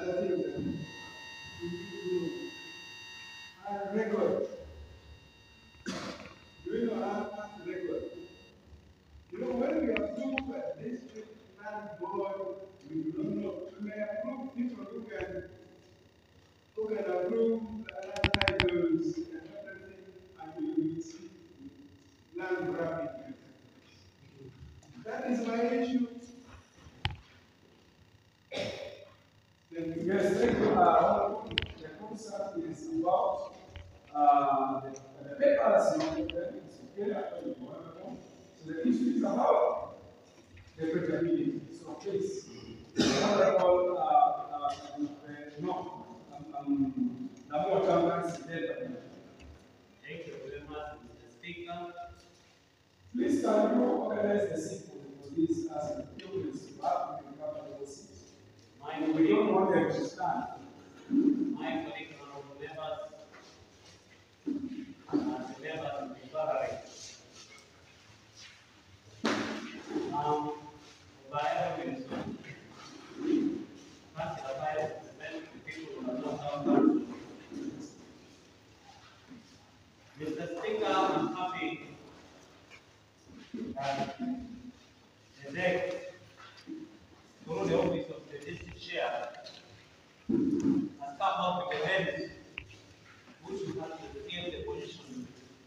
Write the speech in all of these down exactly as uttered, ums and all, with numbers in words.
thing that we do and record. Do you know how to record? You know, when we approve a district land board, we do not know. We may approve people who can, who can approve land titles and everything, and we will see land grabbing. That is my issue. Yes, thank you. Uh, the concept is about uh, the, the papers in the so the issue is about the credibility. So please, Honorable, uh, uh, uh, no, um, um, Lamwo Chambers, thank you very much, Mister Speaker. Please, can you organize the seat for this as a few minutes to have the capital seat? We don't want them to stand. My colleague, honorable members, and the members of the gallery. Um, by evidence, first the fire many people who are not down. Mister Speaker, I'm happy that the deck through the office of the district chair has come up with a lens which will have to scale the position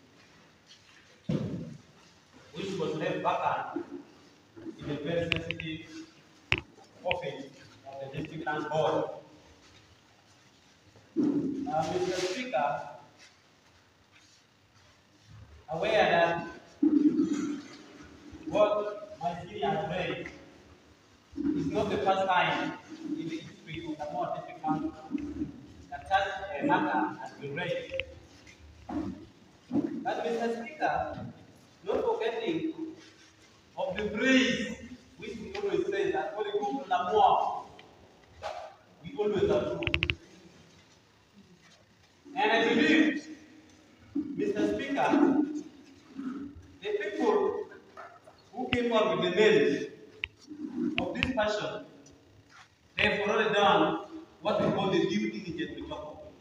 which was left vacant in a very sensitive office of the district land board. Uh, Mister Speaker, aware that what my senior has raised is not the first time in the history of the more district land that such a matter has been raised. But Mister Speaker, not forgetting of the breeze which we always say that for the good of Lamwo, we always approve. And I believe, Mister Speaker, the people who came up with the names of this passion, they have already done what we call the due diligence we talk about.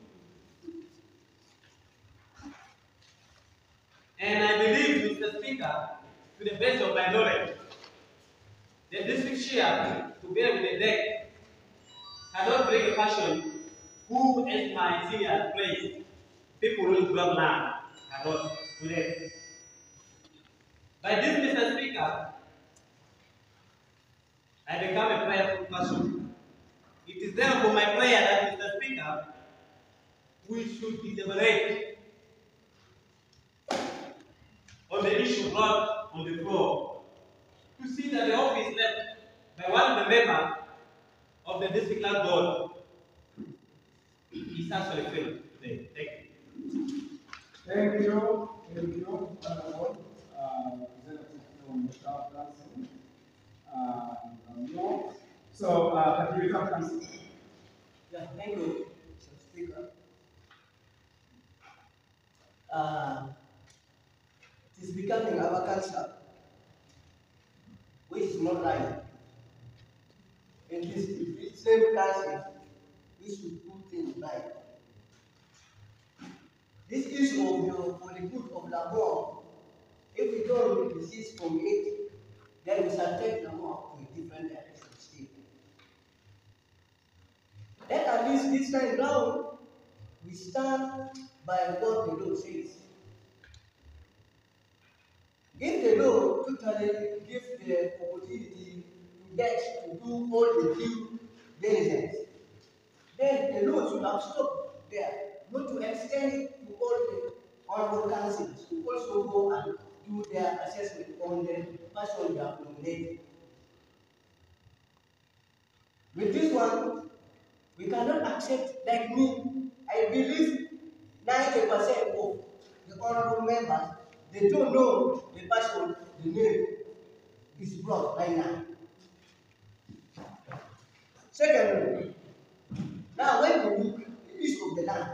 And I believe, Mister Speaker, to the best of my knowledge, the district chair, together with the deck, cannot bring a passion who, as my senior place, people who grab land, cannot today. By this, Mister Speaker, I become a prayerful person. It is therefore my prayer that, Mister Speaker, we should deliberate on the issue brought on the floor to see that the office left by one of the members of the district land board is actually filled today. Thank you. Thank you. Thank you, Honorable uh, Representative from the South Council. Uh, so, uh, can you come and Yeah, thank you, Mister Speaker. Uh, it is becoming our culture, which is not right. In this same country, we should do things right. This issue of your, for the good of Lamwo, if we don't desist from it, then we shall take Lamwo to a different direction still. Then at least this time round, we stand by what the law says. If the law totally gives the opportunity to get to do all the due diligence, then the law should have stopped there, not to extend it to all the honorable councils to also go and do their assessment on the person they have nominated. With this one, we cannot accept, like me, I believe ninety percent of the honorable members, they don't know the person, the name is brought right now. Secondly, now when we look at the issue of the land,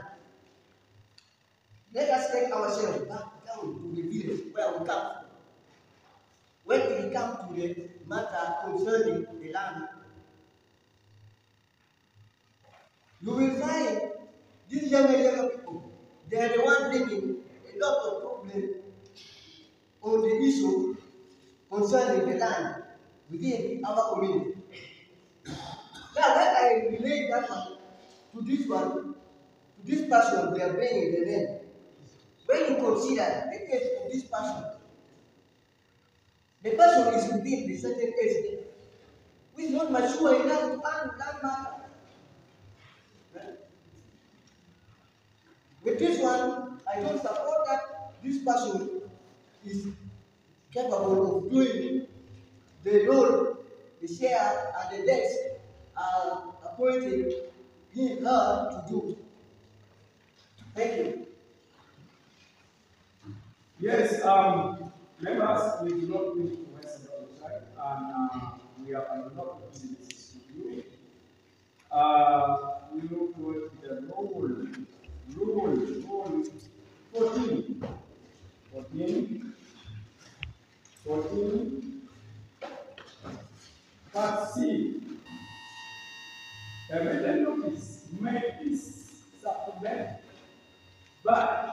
let us take ourselves back down to the village where we come from. When we come to the matter concerning the land, You will find these younger, younger people, they are the ones bringing a lot of problem on the issue concerning the land within our community. Now, when I relate that one to this one, to this person we are bringing the name, when you consider the age of this person, the person is within the certain age, who is not mature enough to earn that matter. With this one, I don't support that this person is capable of doing the role, the share, and the desk are appointed him, her to do. Thank you. Yes, um, members, we do not wish to waste a lot of time, and uh, we have a lot of business to do. Uh, we look forward to the rule, rule, rule fourteen, fourteen, fourteen, part C. A written notice may be supplemented by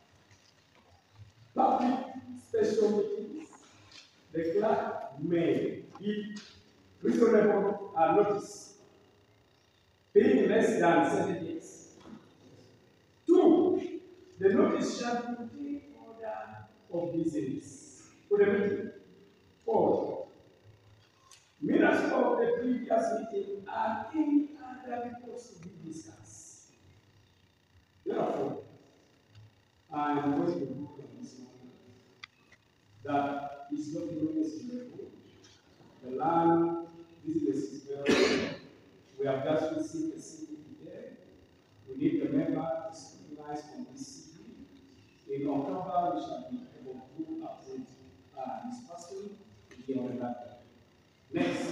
public special meetings. The clerk may give reasonable uh, notice, being less than seven days. Two, the notice shall contain order of business for the meeting. Four, minutes of the previous meeting and any other reports to be discussed. Therefore, I am going to move on this one. That is not known as the land business is very. We have just received a C D today. We need the member to scrutinize on this C D. In October, we shall be able to approve uh, this person to be on that. Next.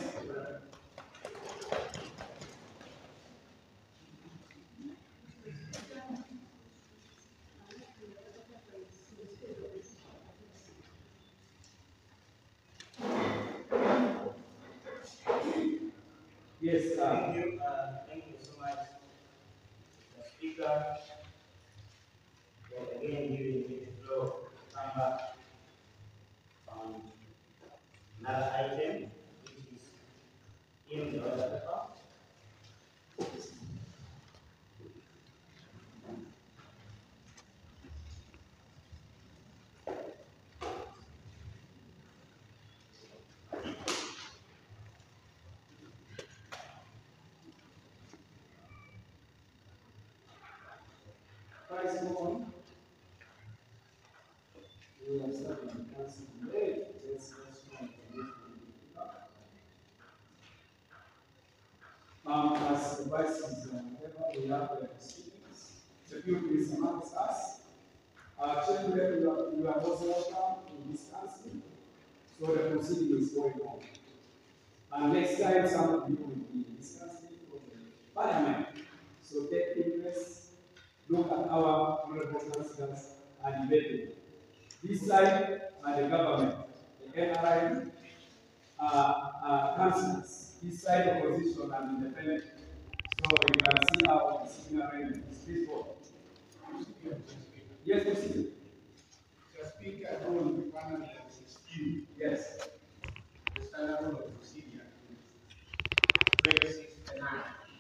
Yes, uh, Thank you. Uh, thank you so much, the speaker, for again giving me the floor to come back on another item, which is in the order paper. price on. We are starting to cancel today. Let's let's Um, as the vice is uh, we have the students. The people is amongst us. Our children, you are, you are also welcome to this council. So the proceeding is going on. And next time, some of you will be discussing for the parliament. So take interest, look at our honorable councillors and debate. This side are the government, the N R I, uh, uh, councillors. This side opposition and independent. So you can see how the sitting arrangement is peaceful. Yes, Mister The speaker rule the panel sixteen. Yes. The standard rule of procedure. twenty-six and nine.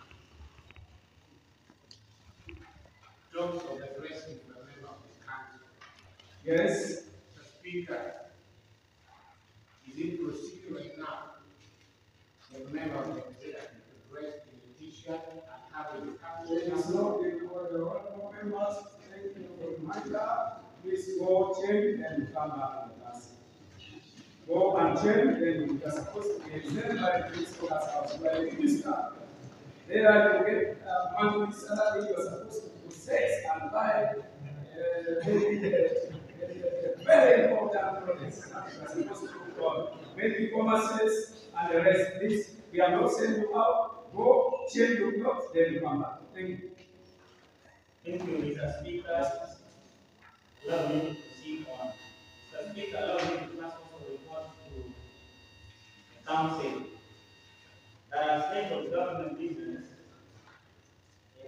Jobs of addressing the member of the council. Yes. The speaker is in procedure right now. The member of the executive to address the petition and have a There is council. no record. The honorable members, thank you for the matter. Please go change and come back to the council. Go and change, then you are supposed to be sent by the principal as house. You are a minister. There you get a monthly salary, you are supposed to possess and buy uh, very, uh, very important products. You are supposed to for many commerces and the rest. Please, we have not sent you out. Go change your clothes, then you come back. Thank you. Thank you, Mister Speaker. Allow me to proceed on. Mister Speaker, allow me to pass also report to the council that as head of government business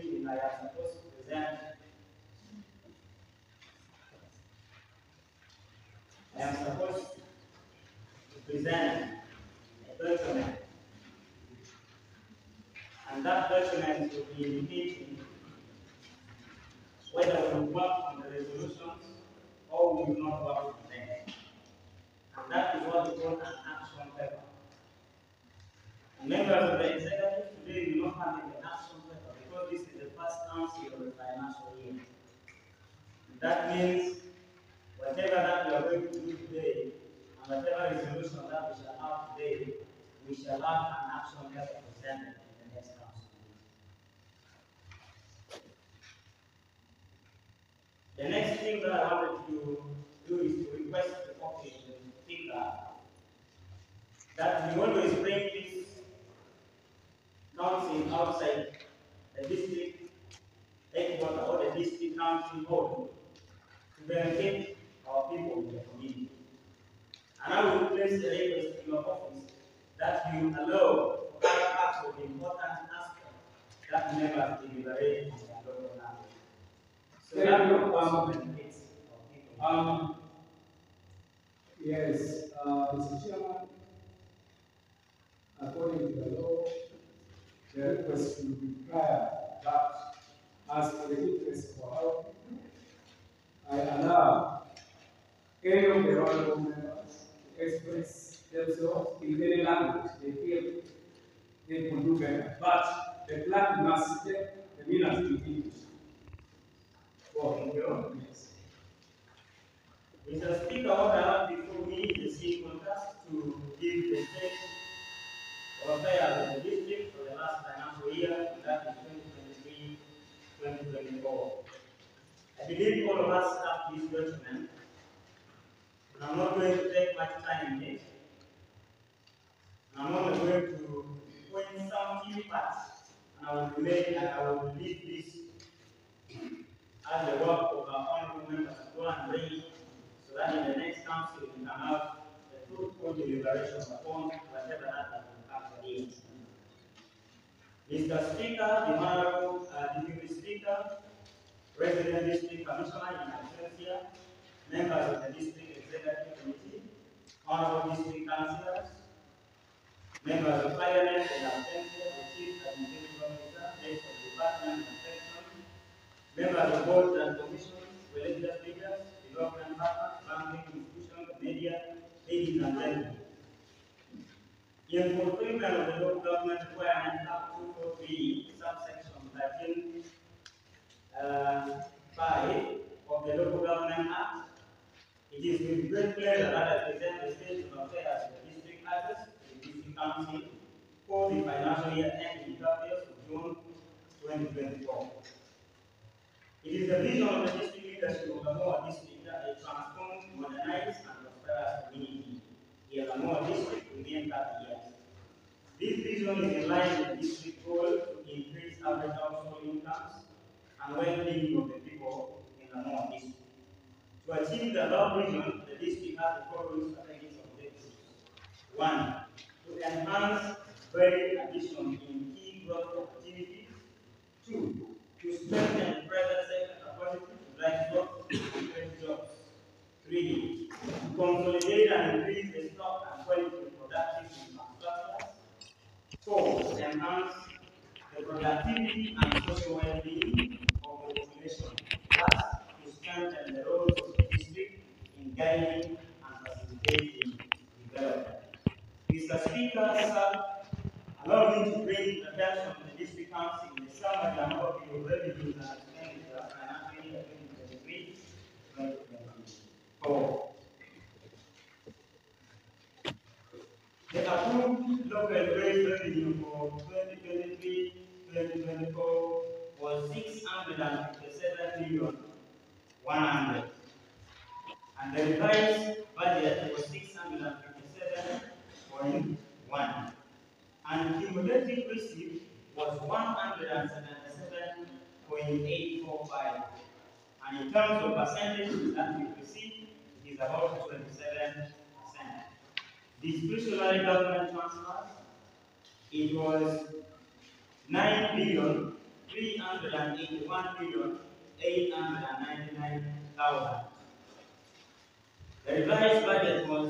meeting, I am supposed to present. I am supposed to present a document, and that document will be indicating whether we work on the resolutions or we will not work on them. And that is what we call an action paper. And members of the executive, today we don't have an action paper because this is the first council of the financial year. And that means whatever that we are going to do today, and whatever resolution that we shall have today, we shall have an action paper presented in the next council meeting. The next thing that I wanted to do is to request the office of the speaker that we always bring this council outside the district headquarters or the district council hall to benefit our people in the community. And I will place a request in your office that you allow for other parts of the important aspects that members deliberate in their local language. So that will also benefit our people. Um, yes, uh, Mister Chairman, according to the law, the request will be prior that as for the interest of our people, I allow any of the honorable members to express themselves in any language they feel they could do better. But the clerk must take the minutes in English. For your yes. Mister Speaker, what I have before me is a simple task to give the state of affairs of the district for the last financial year, and that is twenty twenty-three twenty twenty-four. I believe all of us have this document, and I'm not going to take much time in it. I'm only going to point some key parts, and I will relate and I will leave this as the work of our honorable members to go and read, so that in the next council we can have a fruitful deliberation upon whatever that has been factored in. Mister Speaker, the Honorable uh, Deputy Speaker, Resident District Commissioner in absentia, members of the District Executive Committee, Honorable District Councillors, members of Parliament in absentia, the Chief Administrative Officer, heads of department and section, members of boards and commissions, religious leaders, development partners, banking institutions, media, ladies and gentlemen. In fulfillment of the local government requirement up two forty-three, subsection thirteen, uh, five of the Local Government Act, it is with great pleasure that I present the state of affairs of the district address to the district council for the financial year ending thirtieth of June twenty twenty-four. It is the vision of the district leadership of the Lamwo district that a transformed, modernized, and prosperous community in the Lamwo district within thirty years. This vision is in line with the district goal to increase average household incomes and well-being of the people in the Lamwo district. To achieve the above vision, the district has the following strategic objectives. One, to enhance value addition in key growth opportunities. Two, to strengthen private sector capacity to drive growth and create jobs. Three, to consolidate and increase the stock and quality of productive infrastructure. Four, to enhance the productivity and social well-being of the population. Last, to strengthen the roles of the district in guiding and facilitating development. Mister Speaker, sir, allow me to bring the attention of the district council in the summary and overview of revenues and expenditures financial year twenty twenty-three twenty twenty-four. The approved local rate revenue for twenty twenty-three twenty twenty-four was six hundred fifty-seven million one hundred, and the revised budget was six hundred fifty-seven point one, and cumulative receipt was one hundred seventy-seven point eight four five, and in terms of percentage that we received, it is about twenty-seven percent. Discretionary government transfers, it was nine billion three hundred eighty-one million eight hundred ninety-nine thousand. The revised budget was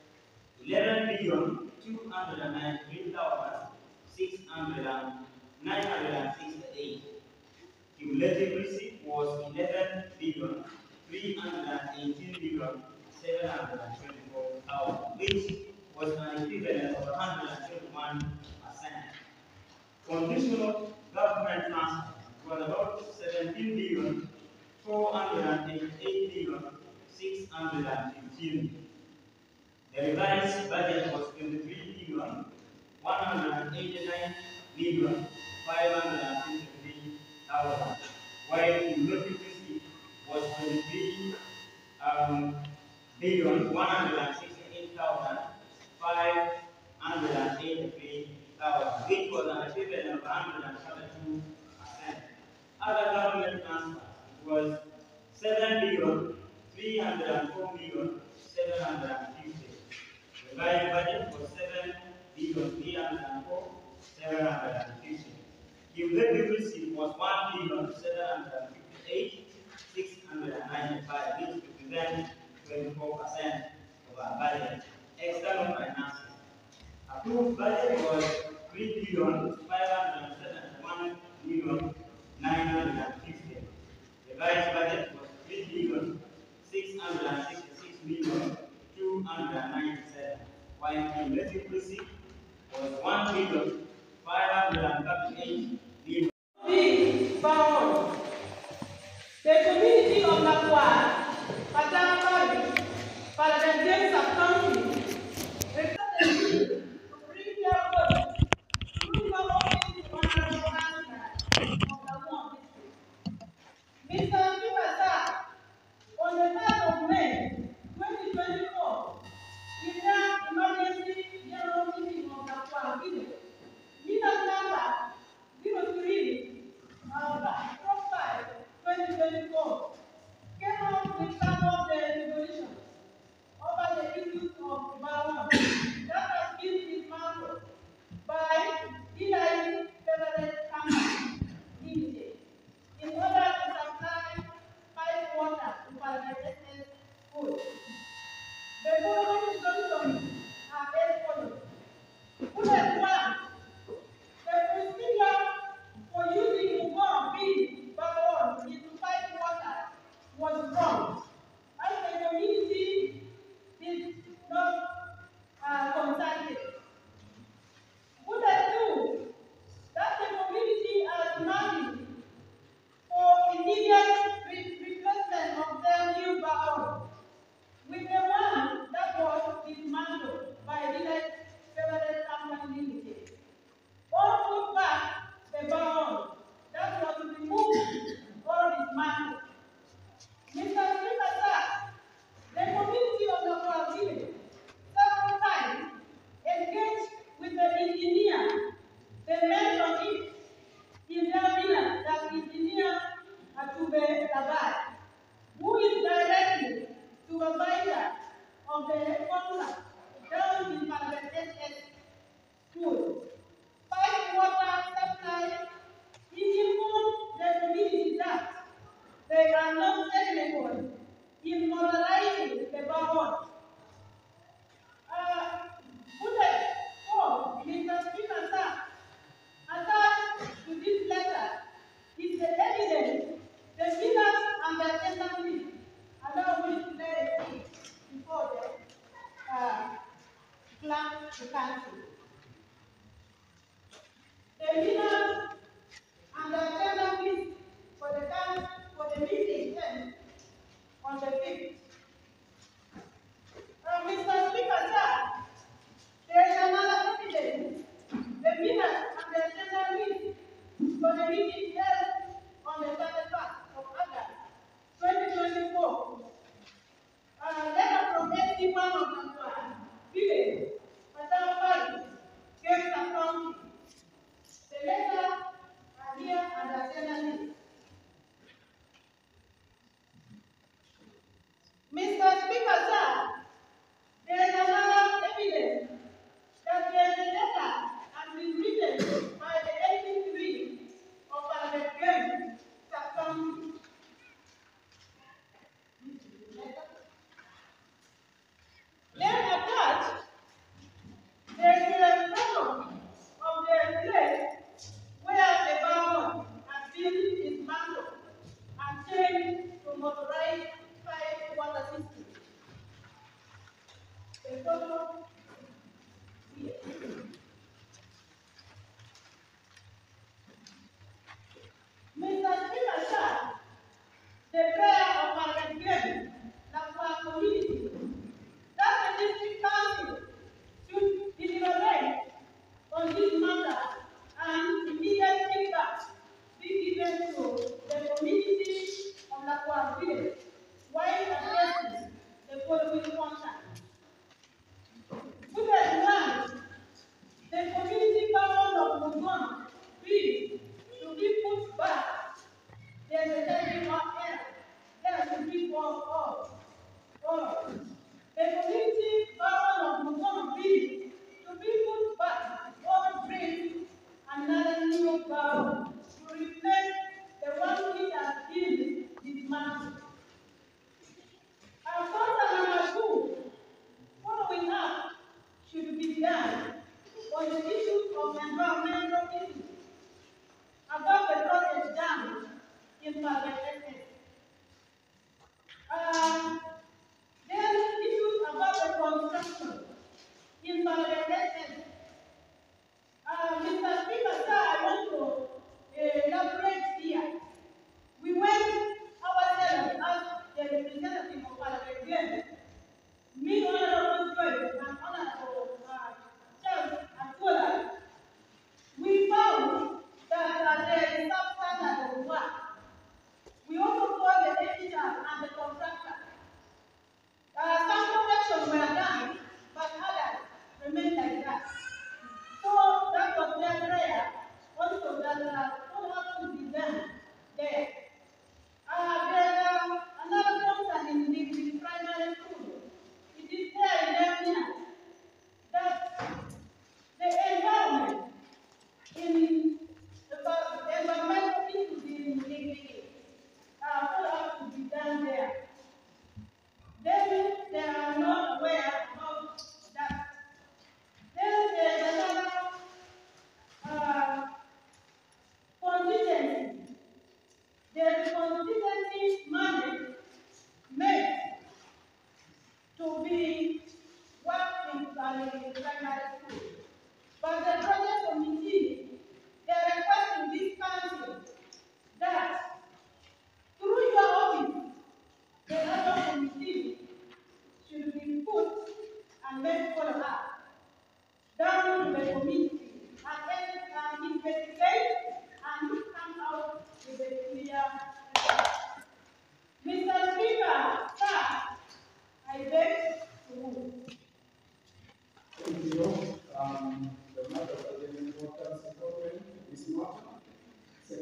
eleven billion two hundred ninety-three thousand six hundred nine hundred sixty-eight. Cumulative receipt was eleven billion three hundred eighteen million seven hundred twenty-four thousand, which was an equivalent of one hundred twenty-one percent. Conditional government transfer was about seventeen billion four hundred eighty-eight million six hundred fifteen. The revised budget was twenty-three billion one hundred eighty-nine million five hundred fifty-three thousand, while cumulative receipt was twenty-three um, billion one hundred sixty-eight thousand five hundred eighty-three thousand, which was an equivalent of one hundred thirty-two percent. Other government transfers was seven billion three hundred four million seven hundred fifty. The revised budget was seven billion three hundred four seven hundred fifty. Cumulative receipt was one billion seven hundred fifty-eight six hundred ninety-five, which represents twenty-four percent of our budget. External financing. Approved budget was three billion five hundred seventy-one million nine hundred fifty. Revised budget was three billion six hundred sixty-six million two hundred ninety-seven, while cumulative receipt was one billion five hundred thirty-eight million. Be bound. The community of Lamwo, Patang Parish, Paladin James County, requested me to bring their voice through the office to honorable Councillor of Lamwo District. Mister Kibasa, on the third of May twenty twenty-four, in the emergency general meeting of Lamwo Village, Mister Namba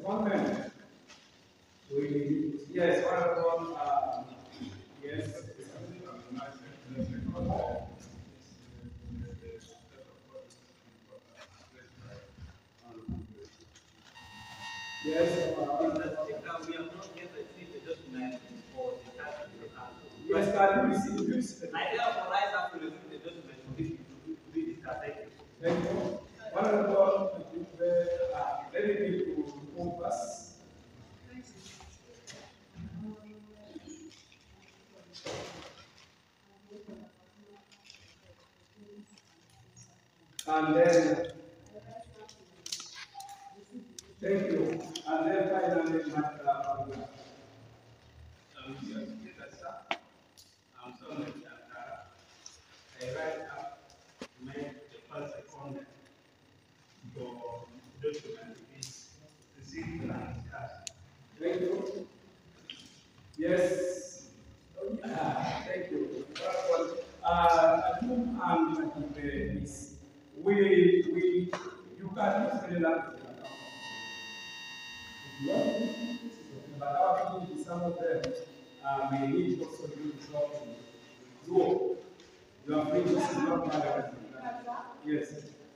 secondment. We, yes, Honorable, uh, yes. Yes, uh, Mister Speaker, we have not yet received the document for the tax of the council. yes, can you receive, you receive. I therefore rise up to receive the document for this to be discussed. Thank you. Thank you. Honorable, uh, let me give you move us. And then, thank you. And then finally, Mister Abdullah. Um, yes, yes, sir. Um, so much, uh, I write up, make the first second for document is to see the discuss. Thank you. Yes. Uh, thank you. Well, uh, at home and is we we you can use the language. But our people, some of them uh, may need also you to drop in. So you are free to see not matter. Yes.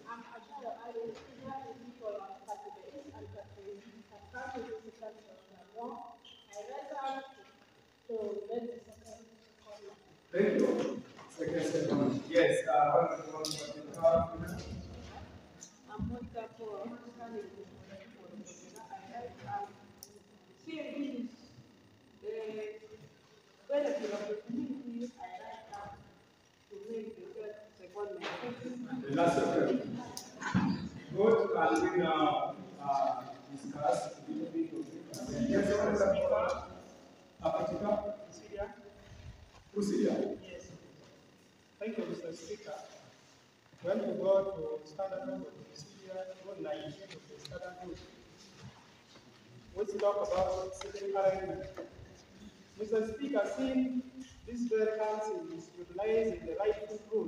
Thank you. Second, second. Yes, uh, one of the ones that you have. Seeing this, the benefit of the community, I like that to make the third second. The last second. Good, and we now uh, discuss a little bit of it. Yes, what is that? Apatika? Syria? Procedure. Yes. Thank you, Mister Speaker. When we go to standard code of procedure, code nineteen of the standard code, we talk about civil arraignment. Mister Speaker, seeing this very council is utilizing the rightful rule,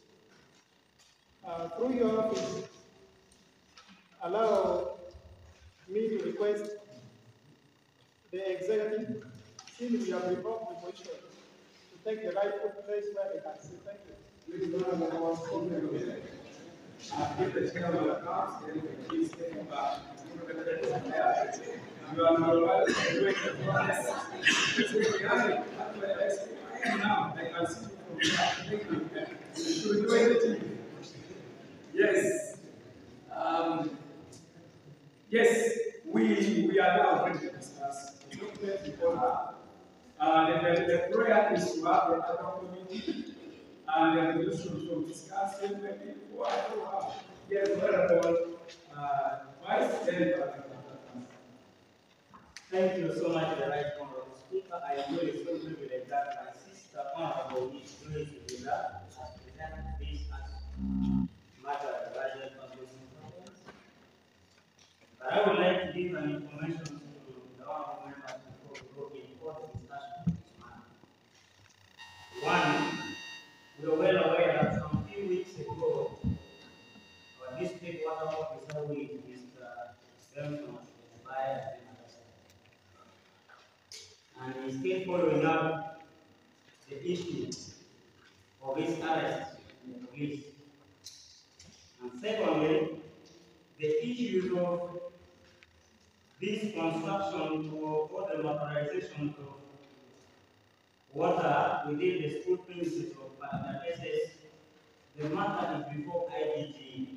uh, through your office, allow me to request the executive, since we have revoked the motion, to take the rightful place where they can sit. Thank you. Please don't have the ones spoken. Uh, give the chairman a chance, then please take him back. You are not allowed to do it. Now, I can see you from here. Thank you. You will do anything. Yes. Um, yes, we, we are now going to discuss the document before that. Uh, the, the, the prayer is to have the other committee and the resolution from discussing maybe what to have. Yes, wherever uh, Vice Chair. Thank you so much, the right honorable speaker. I am really so privileged that my sister honorable is Grace Villa has presented this as matter of the largest constitution conference. But I would like to give an information to the honorable members before we go in further discussion of this matter. One, we are well aware that some few weeks ago, our district water officer with Mister Selson expired has been arrested. And he's still following up the issue of his arrest in the police. And secondly, the issues of this construction for all the motorization of water within the school premises of Paragon S S, the matter is before I D G.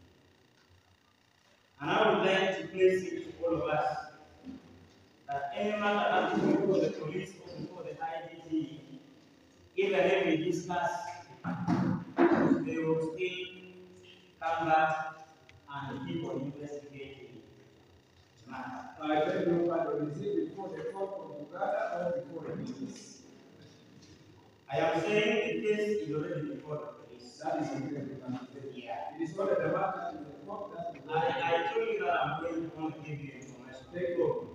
And I would like to place it to all of us that any matter that is before the police or before the I D G, even if we discuss, they will still come back and keep on investigating the matter. I tell you what, is it before the court of Uganda or before the police? I am saying the case is already before the police. That is something we can say. Yeah. It is not the matter in the court that is. I, I told you that I'm going to want to give you information. Take go.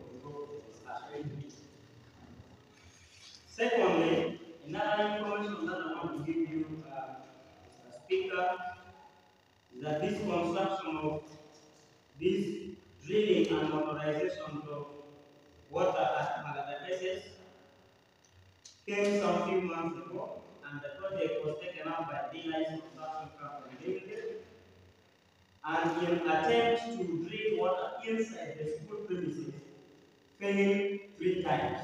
Secondly, another information that I want to give you, uh, Mister Speaker, is that this construction of this drilling and motorization of water at Malagateses came some few months ago, and the project was taken up by D I Construction Company Limited. And in attempt to drain water inside the school premises, failed three times.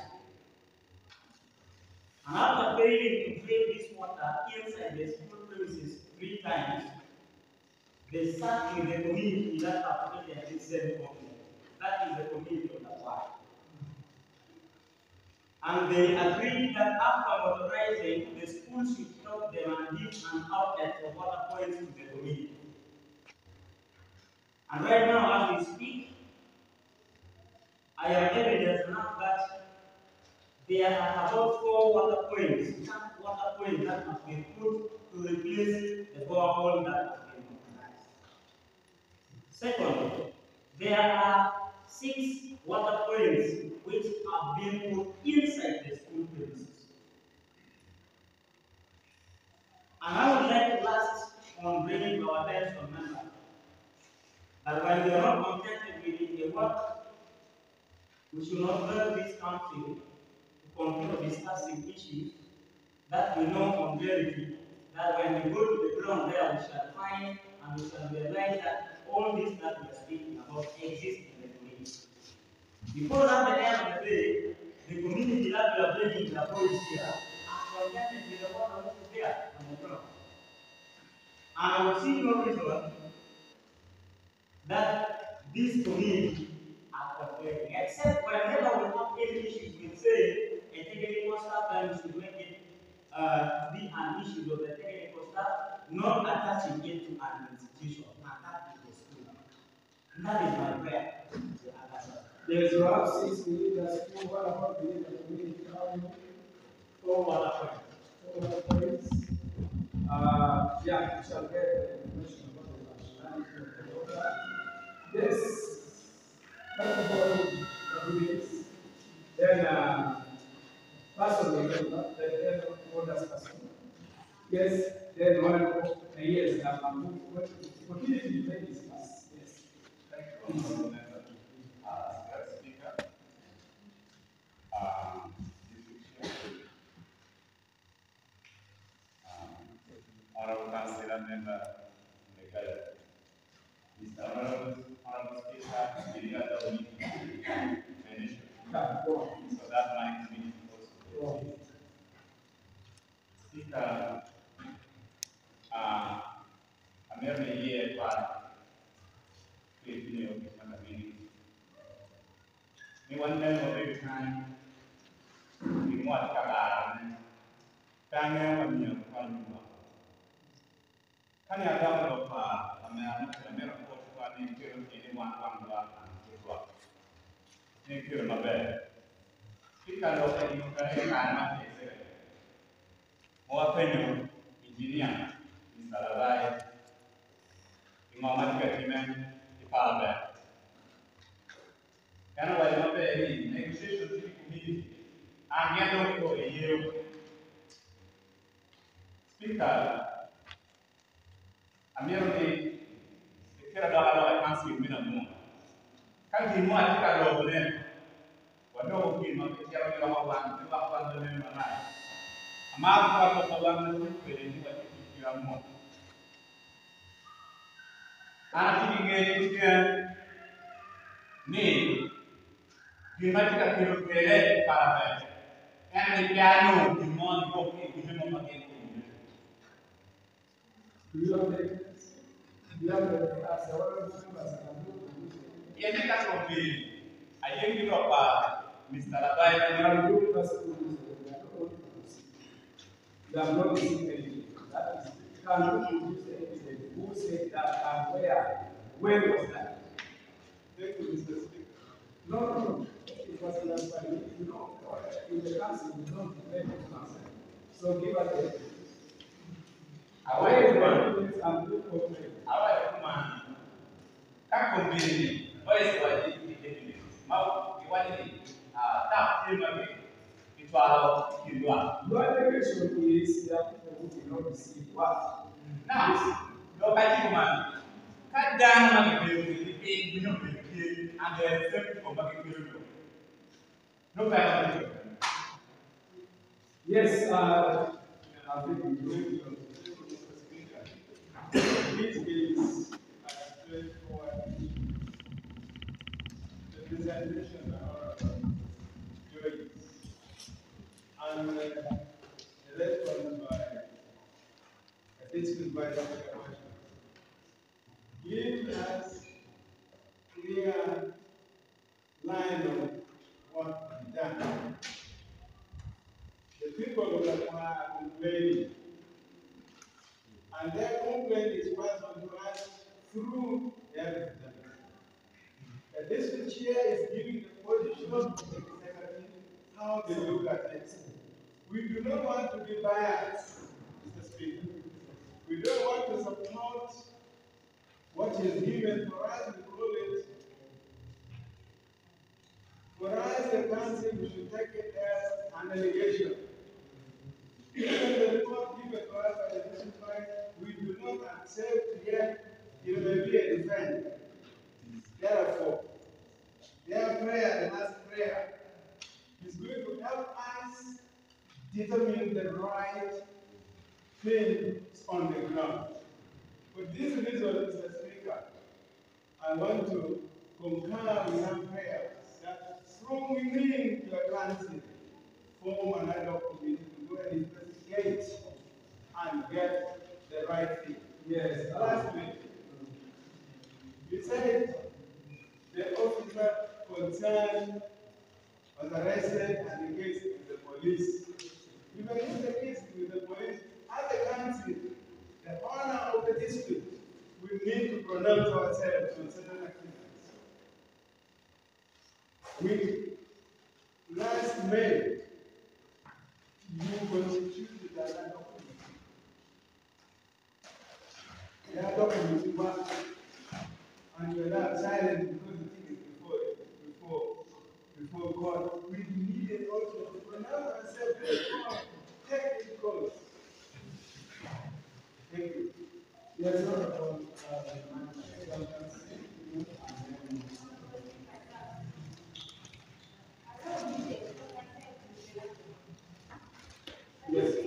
And after failing to drain this water inside the school premises three times, they sat with the community that operated this same company. That is the community of the park. And they agreed that after motorizing, the school should help them and give an outlet for water points to the community. And right now, as we speak, I have evidence now that there are about four water points, water points that have been put to replace the borehole that has been motorized. Second, there are six water points which have been put inside the school premises. And I would like to last on bringing our attention, member, that when we are not contented with the work, we should not let this country to continue discussing issues that we know on reality, that when we go to the ground there, we shall find and we shall realize that all this that we are speaking about exists in the community. Because at the end of the day, the community that we are bringing the voice here are contented with the water that is there on the ground. And I will see no reason that this community are complaining, except whenever we have any issues with, say, a technical staff, then we should make it uh, be an issue of the technical staff, not attaching it to an institution, and that is the school. And that is my prayer. Yes, you have six leaders, two what about the community? Four water points. Four water points. Uh, yeah, we shall get the information about the nationality of the water. Yes. Talk about the communities. Then, uh, personally, not the oldest person. Yes, then one of the years that I'm going to continue to discuss. Yes. Thank you. Um, um, Honorable Councillor Member Megala, Mister Honorable Honorable Speaker, the other meeting finished. So that my meeting also. Speaker, uh, I'm every year part creating a meeting. Me one member every time. We want to come out and Kanya kami kwa nyuma. Kanya dapat apa? Kami anak kami report kwa ni kira ini wan wan dua dua. Ni kira mabe. Kita lo kaya ni kaya kan mati sih. Mau apa ni? Engineer, misalnya baik. Imamat ketimen ipalbe. Karena wajib mabe ini negotiation di community. Angin lo itu iyo. Speaker, Amir ni kira dalam dalam kansi mina mu. Kan di mana kita lo boleh, walau mungkin mungkin kira ni lama wan, ni lama wan boleh mana. Amal kalau kawan itu boleh ni wajib kira mu. Anak ini ni dia ni di mana kita kira kira para yang ni piano di mana kau ni di mana makin. Ia ni tak boleh. Ayah ni apa? Mister Abai ni orang dulu pasal tu. Dalam log ini, that is can you use anything? Who said that and where? Where was that? Thank you, Mister Speaker. No, no, no. It was last time. You know, in the council, we don't make a council. So give us the. Awak itu man, awak itu man. Kak kombini, boleh sesuatu di sini. Mau iwan ini, ah tak terima ni. Itu awak kedua. Dua negosiasi is that people who will not receive what. Now, lo kaji man. Kadang mana beli beli beli beli P A and the same for market period. No problem. Yes, uh, I think we will. This is a straightforward issue. The presentation are doing, and uh, the response by a district by the give us clear line of what to be done. The people that are complaining, and their complaint is passed on to us through their representative. The district chair is giving the position of the executive how they look at it. We do not want to be biased, Mister Speaker. We don't want to support what is given for us, we call it. For us, the council, we should take it as an allegation. Even the report given to us by the district clerk, we do not accept yet it may be a defense. Therefore, their prayer, the last prayer, is going to help us determine the right things on the ground. For this reason, Mister Speaker, I want to concur with some prayers that from within your council, form another committee to go and investigate and get the right thing. Yes. Lastly, you said the officer concerned was arrested and engaged with the police. Even if the case with the police, as a council, the honor of the district, we need to pronounce ourselves on certain activities. We, last May, you constituted another committee. The other committee was, and you're not silent because the thing is before, before, before God. We needed also to pronounce ourselves before technical. Thank you. Yes, sir. Yes.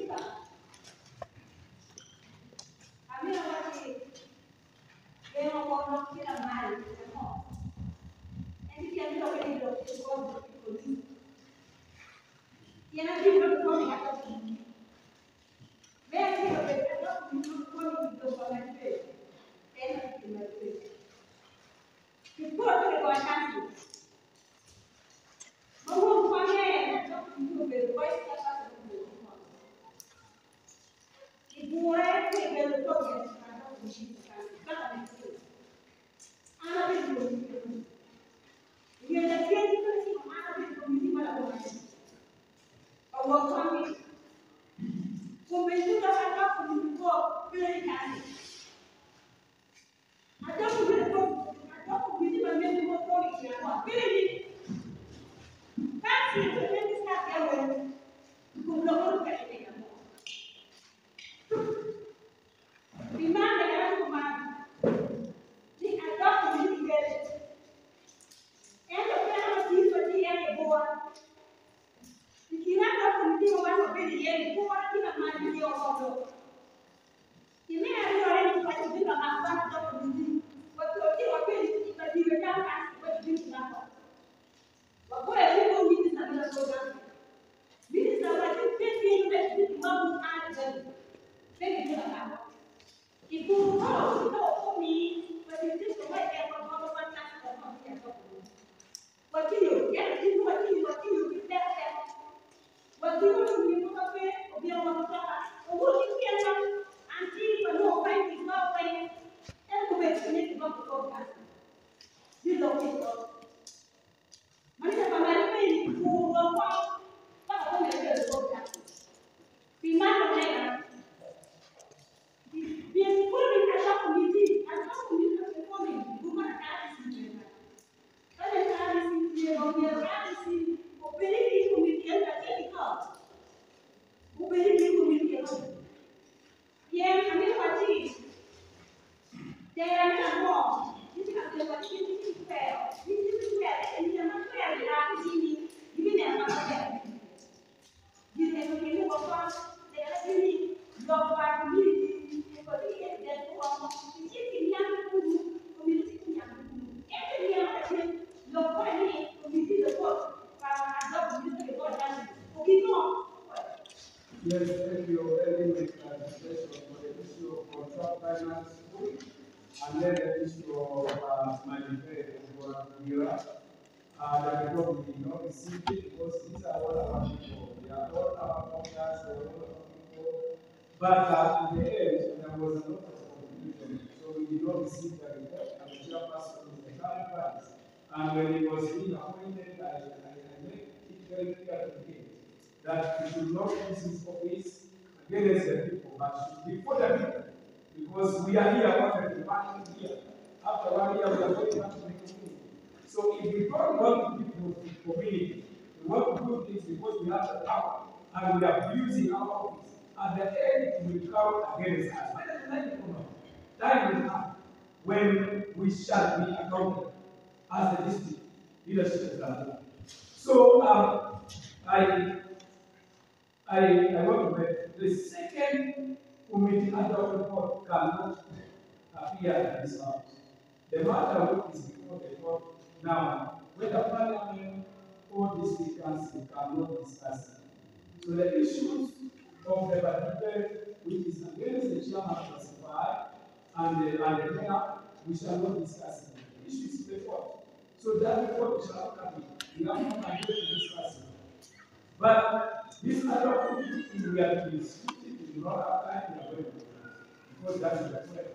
Yes, thank you. Early registration for the issue of contract finance school, and then the issue of uh, my repair for Mira. Uh, that we did not receive it because these are all our people. They are all our partners, they are all our people. But uh, in the end, there was a lot of confusion. So we did not receive the report, and the chairperson was the current price. And when he was being appointed, I, I, I made it very clear to him that he should not use his office against the people, but should be for the people. Because we are here, what we want here. After one year, we are going back to the community. So if we don't want people to community, we want to do things because we have the power and we are using our office. At the end, it will come against us. Whether the time will come, time will come when we shall be accountable as the district leadership of Lamwo. So um, I, I, I want to make the second committee ad hoc report cannot appear in this house. The matter is before the court now, whether Parliament or District Council cannot discuss it. So the issues of the particular which is against the chairman classified and the, and the mayor, we shall not discuss it. The issue is the court. So that report shall not come in. We have no idea to discuss it. But this other committee is reality is it is not our time we are going to do because that is the point.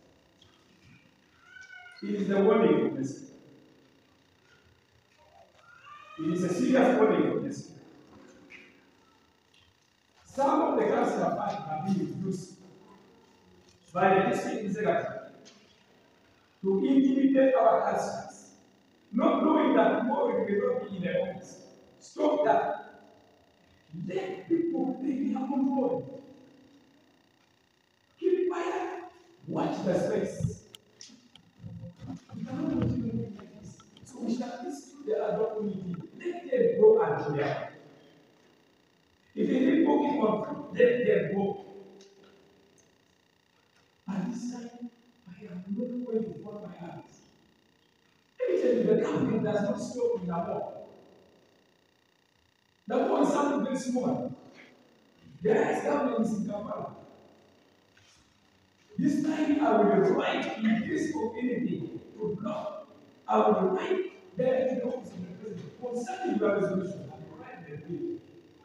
It is the warning of this. It is a serious warning of this. Some of the council funds have been used by the district executive to intimidate our councillors, not knowing that tomorrow we will not be in the office. Stop that. Let people take their own voice. Keep quiet. Watch the space. We cannot continue like this. So we shall listen to the adult committee. Let them go and do their. If they didn't go in on, let them go. And this time, I am not going to fold my hands. Let me tell you, the government does not stop in the war. The war is something very small. The next government is in Kampala. This time, I will write in case of anything to block. I will write there in the office of the president concerning your resolution. I will write the bill.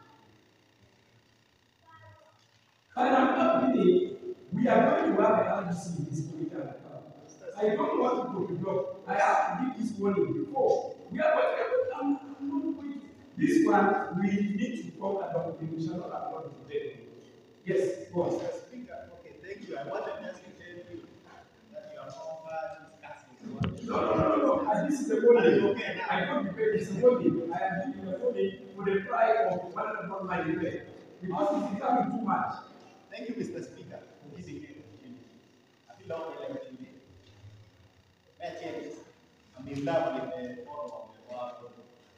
And I'm not really, we are going to have an L D C in this political account. I don't want to block. I have to give this warning before. We are going to I'm not going to. This one, we need to talk about the we shall not allow it today. Yes, go on. Mister Speaker, okay, thank you. I wanted just to tell you that you are over discussing what. No, no, no, no, no. This is the warning. Okay, I don't debate. It's a warning. I am giving a warning for the price of one hundred my debate. Because it's becoming too much. Thank you, Mister Speaker, for giving me the opportunity. I feel long election day. I'm in love with the photo of the world.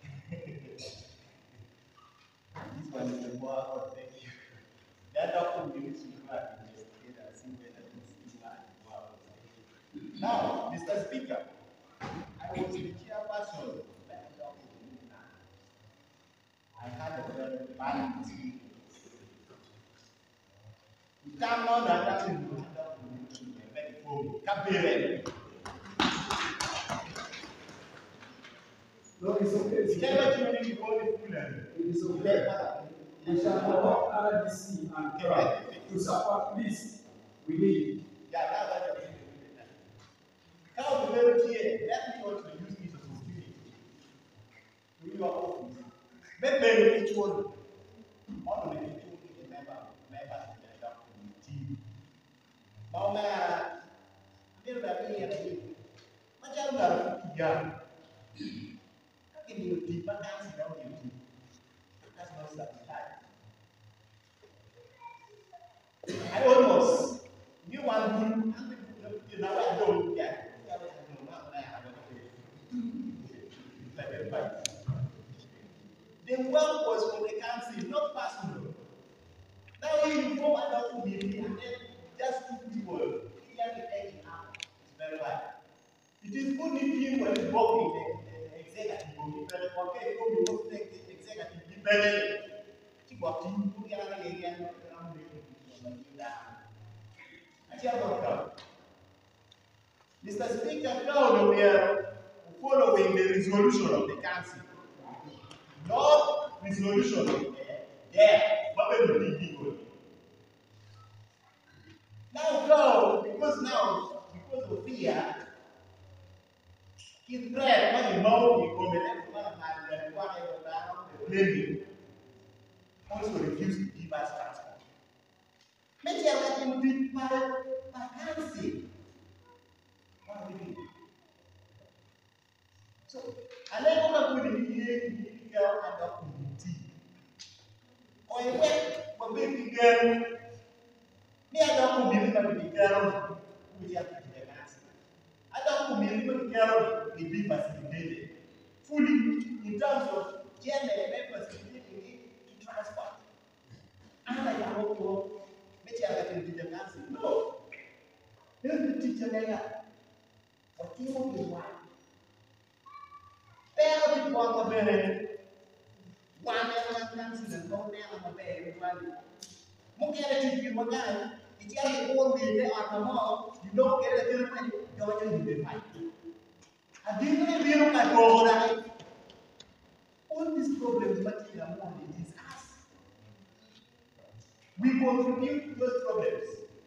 This one is the world. Thank you. That often we need to go and investigate and see whether this is like the world. Now, Mister Speaker, I was the chairperson of that document. I had a very bad experience. We come on and that's in the document to the very phone. Captain. No, it's okay. It's Never okay. to be only full. It is okay. We shall promote R D C and C R A to support this. We need it. Yeah, that's what you're going to do. Now, the very clear, let me also use this opportunity to your office. Maybe it was one of the people in the member, members of the committee. Now, I'm going to be here. Much I'm going to be you deep and dancing down your teeth. That's not satisfied. I almost knew one thing, you know, I don't get. The work was from the council, not personal. Now you go and out meeting and then just two people clearly edging out. It's very bad. It is good if you were working there. Executive will be very okay, you will take the executive be very waktu itu yang ada yang orang beri kita. Aja apa? Mister Speaker, now we are following the resolution of the council. Not resolution of the there, what will be people? Now go, because now, because of fear, his bread, when he mouth, he come and one of my blaming, also refused to give us transport. Many are letting people vacancy. What do we do? So, I never want to put in here, girl, and a committee. Or a wet, but baby girl, me, I don't believe that the girl who is at the answer. I don't believe that the girl will be facilitated fully in terms of gender and facilitating it to transport. And I can also make sure that the answer. No. Here's the teacher there. What you want is one. There is one of them. One element comes and go down on the bed. Mungkin ada cincin makan, itu yang dibuat di atau mau, di dok kita kira kan, jauh jauh lebih baik. Adik ni biru kan orang. All these problems mati dalam orang is us. We contribute those problems.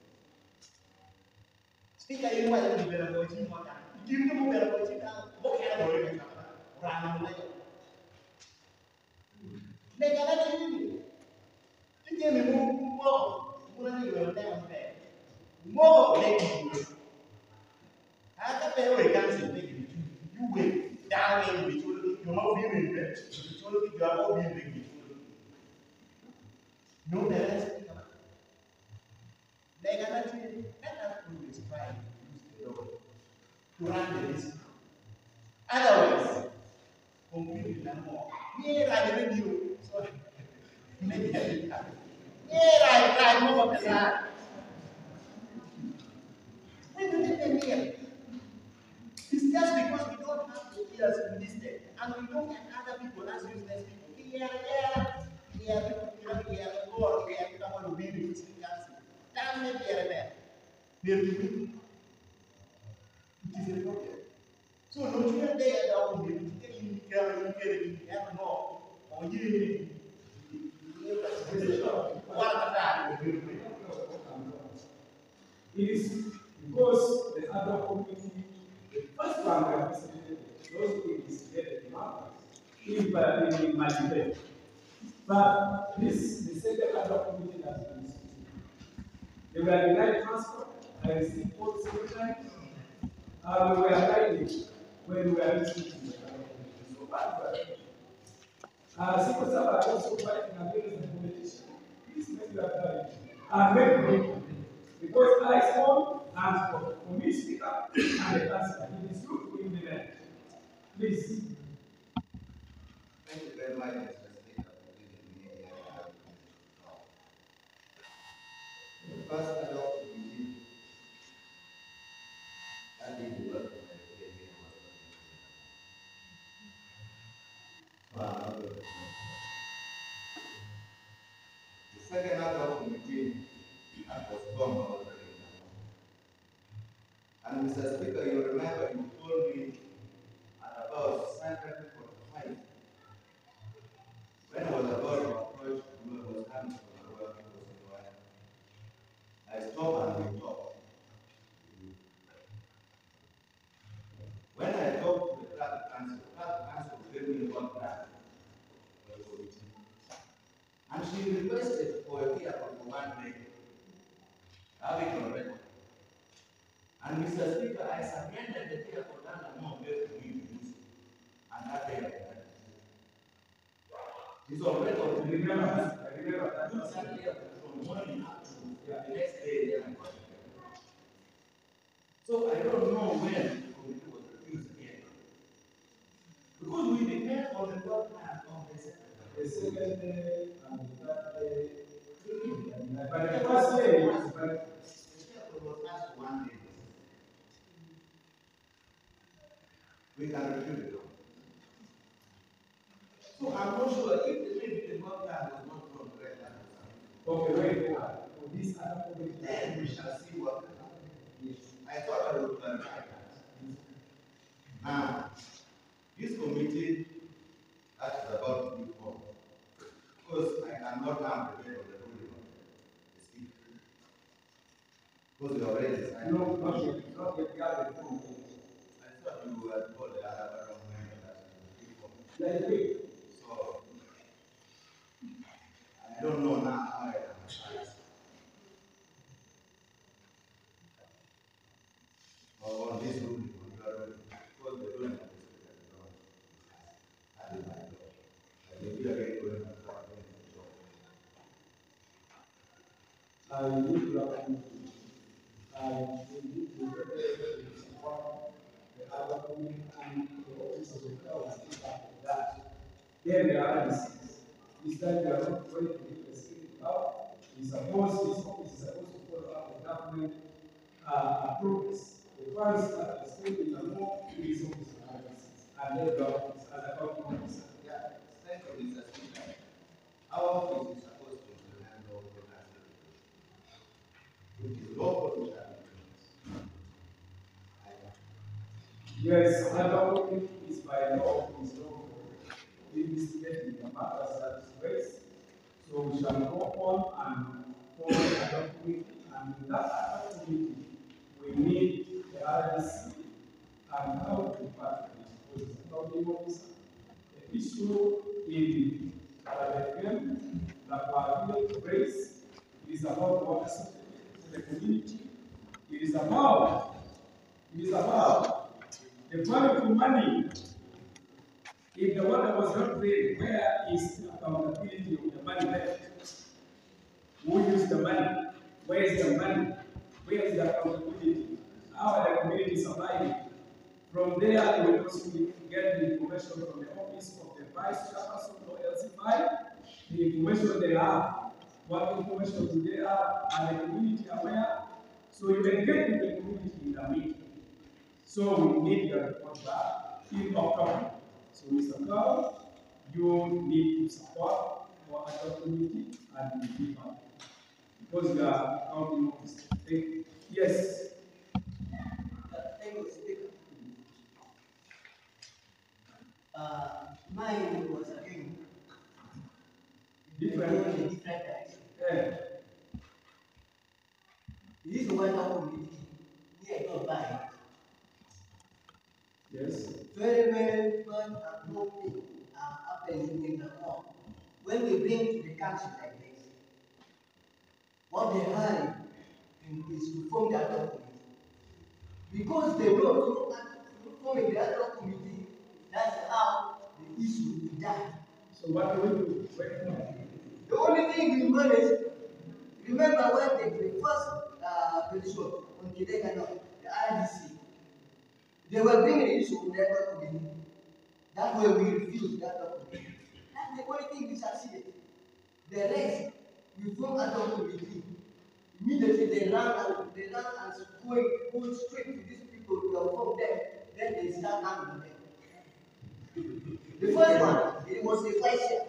Speaker ini mana di dalam bocil makan, itu mau dalam bocil kan, boleh ada boleh macam mana, orang mana. Negara ini, ini memang mau. Mulai dari down there, more negative. How can we cancel negative? You wait down in the toilet, you're not being rich. The toilet, you are not being rich. No, the rest is not. Negative, let us do this try to use the law to run the risk. Otherwise, completely more. Here I review. Sorry. Maybe I yeah, right, right, more of that. When do they pay here? It's just because we don't have the ears in this day, and we don't have other people as useless people. Here, here, here, people here, here, or here, someone who be the Muslim council. Damn it, here and there. They're living. It is a problem. So, no children there that will be taking care of you, you have no, or you it is because the other community, the first one we have visited, those who investigated the matter, in Malibet. But this, the second other community has been visited. They were denied transport. I received all several times. Uh, we were guided when we were visiting the community. So bad. Uh, Civil servants are also fighting against the competition. This makes you have uh, very grateful. Because I saw transport for me speaker and the answer. It is good to implement. Please. Thank you very much, Mister Speaker, for giving me the opportunity. First, I want to begin. I did the work of my P M A. The second other committee was formed already. And Mister Speaker, you remember you told me at about seven forty-five, when I was about to approach who was coming from the work, I stopped and we talked. When I talked to the traffic council, the traffic council gave me one grant. And she requested for a vehicle for one day. Having already. And Mister Speaker, I surrendered the vehicle that amount gave to me to use. And that day I had it. It's already on the remember. I remember that. Took that vehicle from morning up to the next day, then I got it. So I don't know when the committee was refused again. Because we depend on the government of the second. The second day and the third day. But the first day was but the was asked one day. We can refuse it. So I'm not sure if the maybe the government was not progress. of the way forward for this other community. Then we shall see what can happen. Yes. I thought I would clarify that. Now, this committee that is about to be formed, because I cannot have the head of the ruling of the speaker. Because we already decided. No, not yet, not yet, we have a form. I thought you had told the other member that it would be formed. Let it So, I don't know now how I can start. Or on this ruling, on your ruling, because they don't have the speaker, they don't discuss. That is my law. I will be again going to court against the law. I need to approve. I need to support the other community and the office of the crowd is part of that. Then there are diseases. This time we are not going to give the state out. We suppose this office is supposed to follow up the government uh, approvals. The funds that the state will know to this office of other diseases and then the office as a county officer. Yeah, thank you, Mister Speaker. Our office is supposed to implement local classification, which is local to Yes, another one is by law, is law for investigating the matters that is raised. So we shall go on and form another committee, and in that other committee, we need the R D C and how to department, because it's not the officer. The issue in Parallelism that we raised is about water supply to the community. It is about, it is about the value for money. If the water was not paid, where is the accountability of the money left? Who used the money? Where is the money? Where is the accountability? How are the community surviving? From there, we will also get the information from the office of the vice chairperson of L C five, the information they have, what information do they have, are the community aware? So you engage with the community in the meeting. So we need your report back in October. So Mister Carl, you need to support our other community and the people. Because we are counting office. Yes. Thank you, Speaker. Uh, mine was again different, different direction. Yeah. This is one community. We are not buying. Yes. Very, very much and no thing are happening in the home. When we bring to the council like this, what they hurry is to form the other committee. Because they know through forming the other committee, that's how the issue will be done. So what do we do? The only thing we manage, remember when they the first uh, petition on Kidekano, the R D C, they were bringing the issue of the other committee. That way we refused that committee. That's the only thing we succeeded. The rest, we formed other committee. Immediately they ran and they ran and going go straight to these people who are from them. Then they start handling them. The first one, it was the vice chair.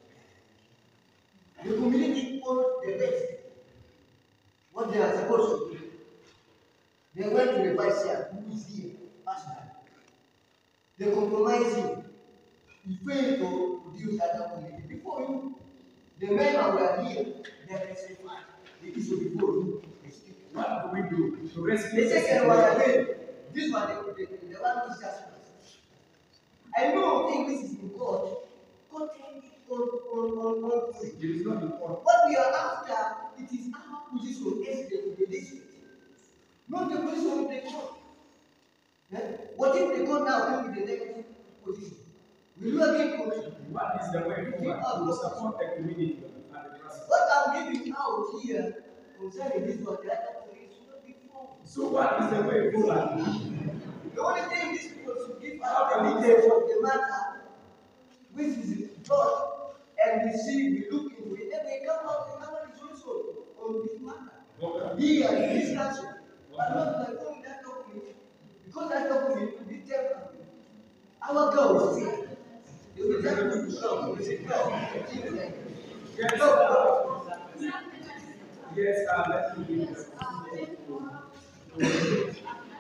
The community told the best what they are supposed to do. They went to the vice chair, who is here, personally. They compromised him. He failed to produce that community. Before you, the men who were here, they testified. The issue before you, they speak. What do we do to rescue the second one again? This one, the, the, the one is just I know think this is in court. Court on on on on it is not important. What we are after, it is our position as the, the district, not the position of the court. Yeah? What if the court now come with the negative position? Will you again comment? What is the way forward to support the community and the grassroots? What I'm giving out here concerning this one, the other police should not be formed. So what is the way forward? The only thing these people should give us the details of the matter, which is brought, and we see, we look into it, and we come out with another resolution on this matter. Okay. Here in this country, but not by forming that document, because that document will be temporary. Our girls, they will just do something. They say, no, things like that. Yes. Yes, uh, let me give the opportunity to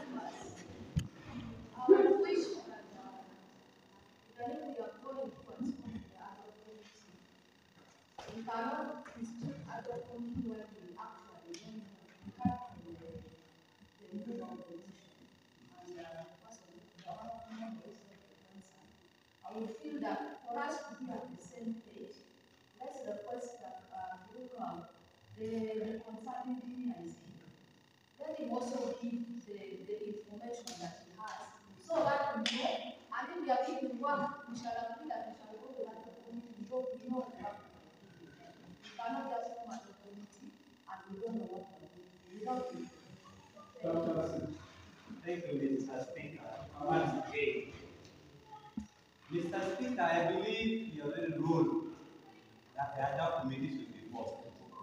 We cannot restrict other countries where we actually don't know. We can't uh, the new competition. And uh, because of the government is concerned, I would feel that for us to be on the same page, let's request that uh, look, uh, the, the concerning D I C, let him also give the, the information that he has so that we know, and if we are keeping work, we shall agree that we shall go to that community, we know we know what we cannot just come as a committee and we don't know what we're doing without the information. Thank you, Mister Speaker. Once again, Mister Speaker, I believe you already ruled that the other committee should be formed.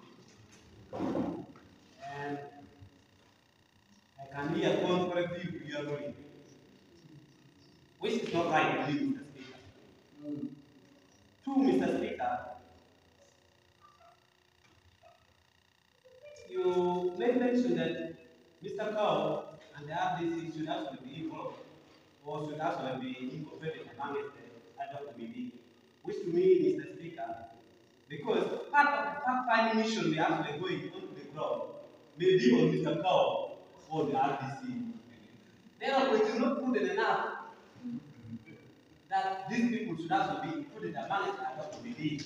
And I can hear contrary view clearly, which is not right, I believe, Mister Speaker. Mm. Two, Mister Speaker, you made mention that Mister Cow and the R D C should actually be involved, or should actually be incorporated among the other committee, which to me, Mister Speaker, because part of the fact-finding mission we are actually going onto the ground may be on Mister Cow or the R D C. Therefore, it is not prudent enough that these people should also be included among the other committee.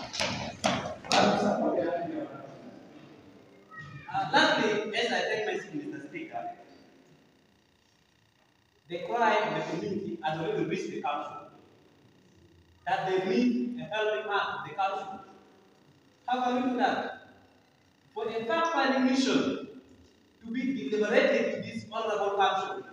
Uh, lastly, as I take my seat, Mister Speaker, the cry of the community has already reached the council that they need a helping hand of the council. How can we do that? For a fact-finding mission to be deliberated in this honorable council,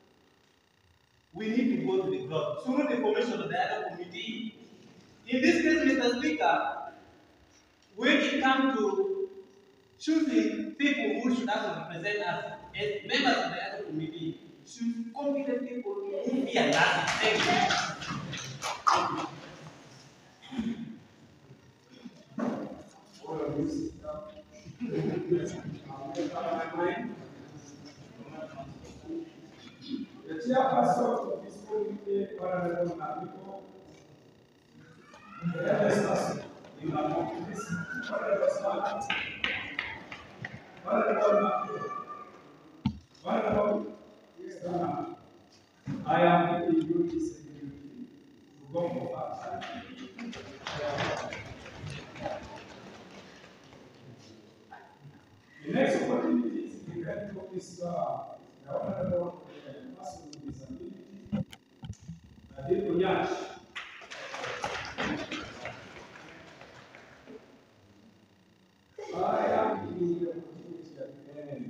we need to go to the ground through the formation of the other committee. In this case, Mister Speaker, when it comes to choosing people who should also represent us as members of the other committee, should competent people who be allowed. Thank you. The chairperson of this committee, Honorable Lamwo, the elders, you are not this, Honorable Smart, Honorable Lamwo, Honorable Mr. I am giving you this ability to go for action. The next opportunity is the event of this, uh, the Honorable uh, person with disability, Adil Kunyash. I am giving you the opportunity at the end.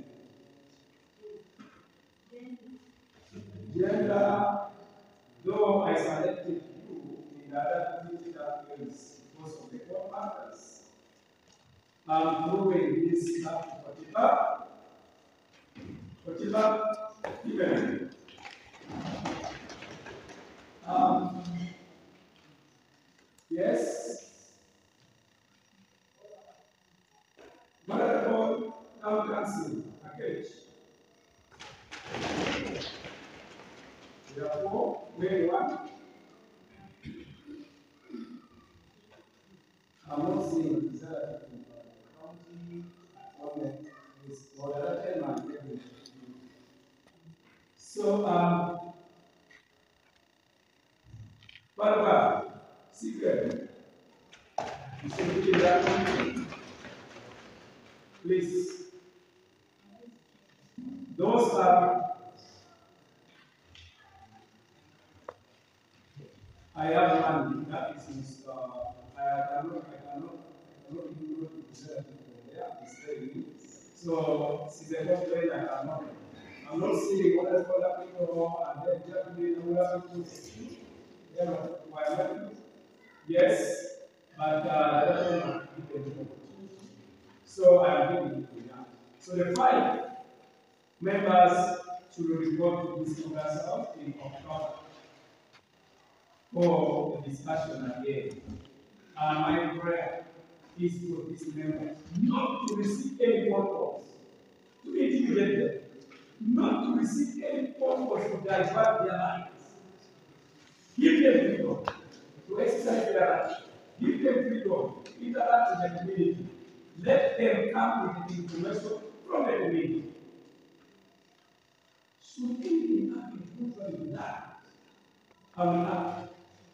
Gender, though I selected you in the other community that is because of the core partners, I'm proving this up to Kotiba. Kotiba, even. Um, yes. Honorable Town Council, package. Therefore, where you are, I'm not seeing a desire to the county government is for the other ten months. So, um, what about secret? You should be in that country. Please. Those are, I have money, that is, uh, I cannot, I cannot, I cannot even go to the center there, it's very. So, since I don't play, I cannot. I'm not seeing what else other people and then just doing other people. Yeah, why not? Yes, but uh, that doesn't give them the opportunity. So, I'm giving it to them. So, the five members should report to this council in October for the discussion again. And my prayer is for these members not to receive any phone calls, to intimidate them, not to receive any phone calls to divert their lives. Give them freedom to exercise their rights. Give them freedom to interact with the community. Let them come with the information from the community. Should anything happen to with that, I will act.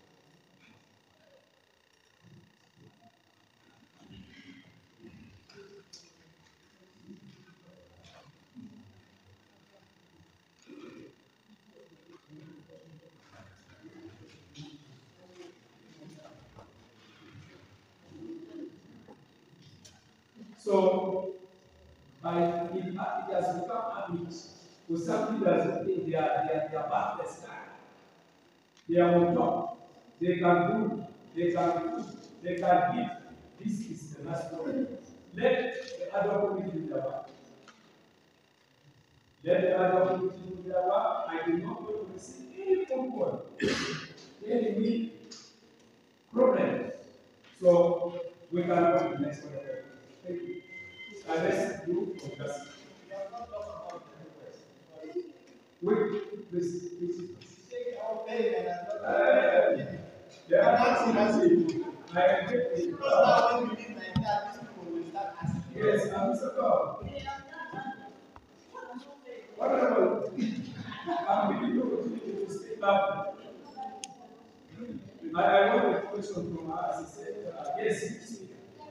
So, by it, it has become habit for some leaders, they they are they are they are backless time. They are on top. They can do, they can push, they can give. This is the last one. Let the other community do their work. Let the other community do their work. I do not want to receive any phone call, any me problems. So we can go to the next one. Thank you. Unless you focus. We have not talked about the request. Wait, please, please. Say our parent and not Uh, yeah, that's it. I agree. because now when we leave Nigeria, these people will start asking. Yes, I'm so What about I'm giving you opportunity to speak up. I, I want a question from us. He said, uh, yes, speak.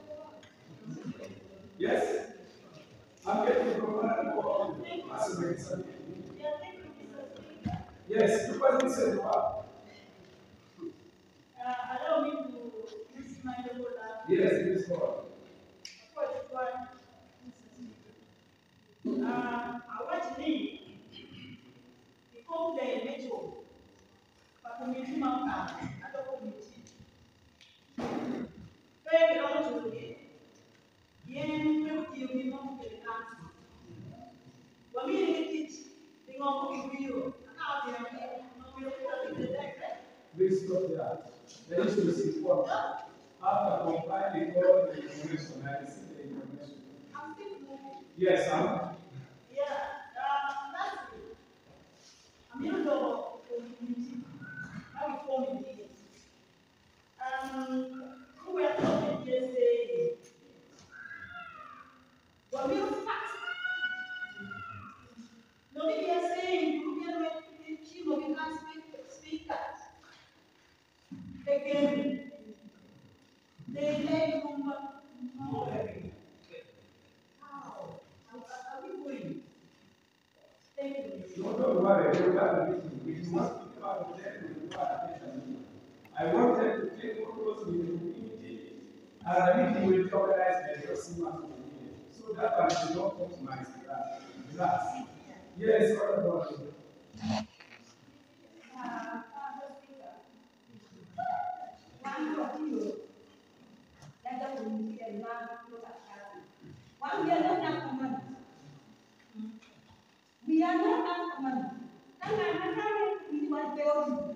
Yes? I'm getting from one Yes, because he said what? Uh, allow me to use my level that. Yes, it is what? Uh, I want to leave. Because the metro, but community mountain, other community. Very long to the yen, you will not get the council. When we need it, they won't give you. How they are Please stop there. The issue is important. After compiling all the information, I receive the information. I'm still moving. Yes, I'm. Yeah, uh, that's it. I'm in the community. How we form it. Um, who were talking yesterday? Well, we are fast. Nobody is saying you can make the team of the speakers. Again, they lay room more. How? Are we going? Thank you. No, don't worry, we will have a meeting. If you want to speak about them, we will have a meeting. I wanted to take photos with the community, and the meeting will be organized by the same as the meeting. So that one should not compromise that. Relax. Yes, what about it? One, we are not after money. We are not after money. And I have we want to go.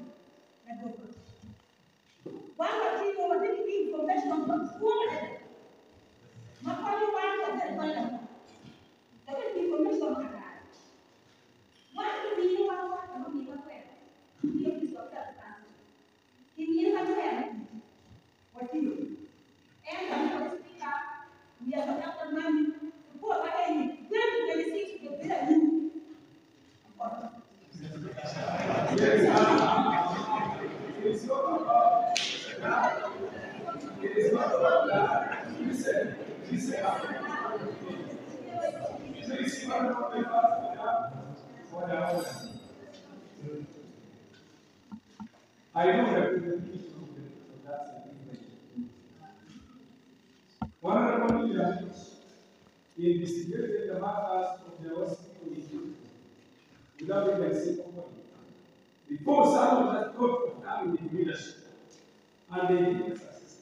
One of the people was taking information from school. My father wanted to tell them. There was information on that. One of the people was talking about the He is the answer. He is a man. What do you? And I'm going to speak up. We are not after money. What I am going to receive the bill. It is not about that. It is not about that. Listen, listen. Please, you are not the first for the hour. I know that we will need to do that. One of the leaders investigated the matters of the hospital in without even saying company. Before someone has got to come with leadership, and they did this assistance.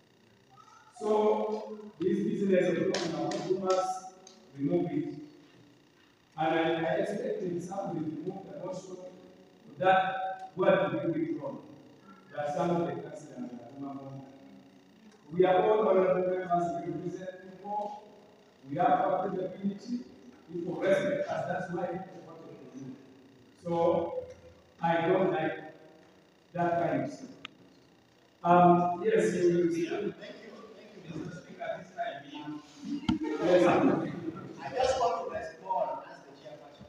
So this business of going must remove it. And I, I expected someone to remove the notion that what will be withdrawn. That some of the council and the we are all honorable members members we represent people, we have our capability, people respect us, that's why people want to do. So I don't like that kind of stuff. Um, yes, you will see. Thank you, thank you, Mister Speaker. This time, um, Yes, I just want to respond as the chairperson.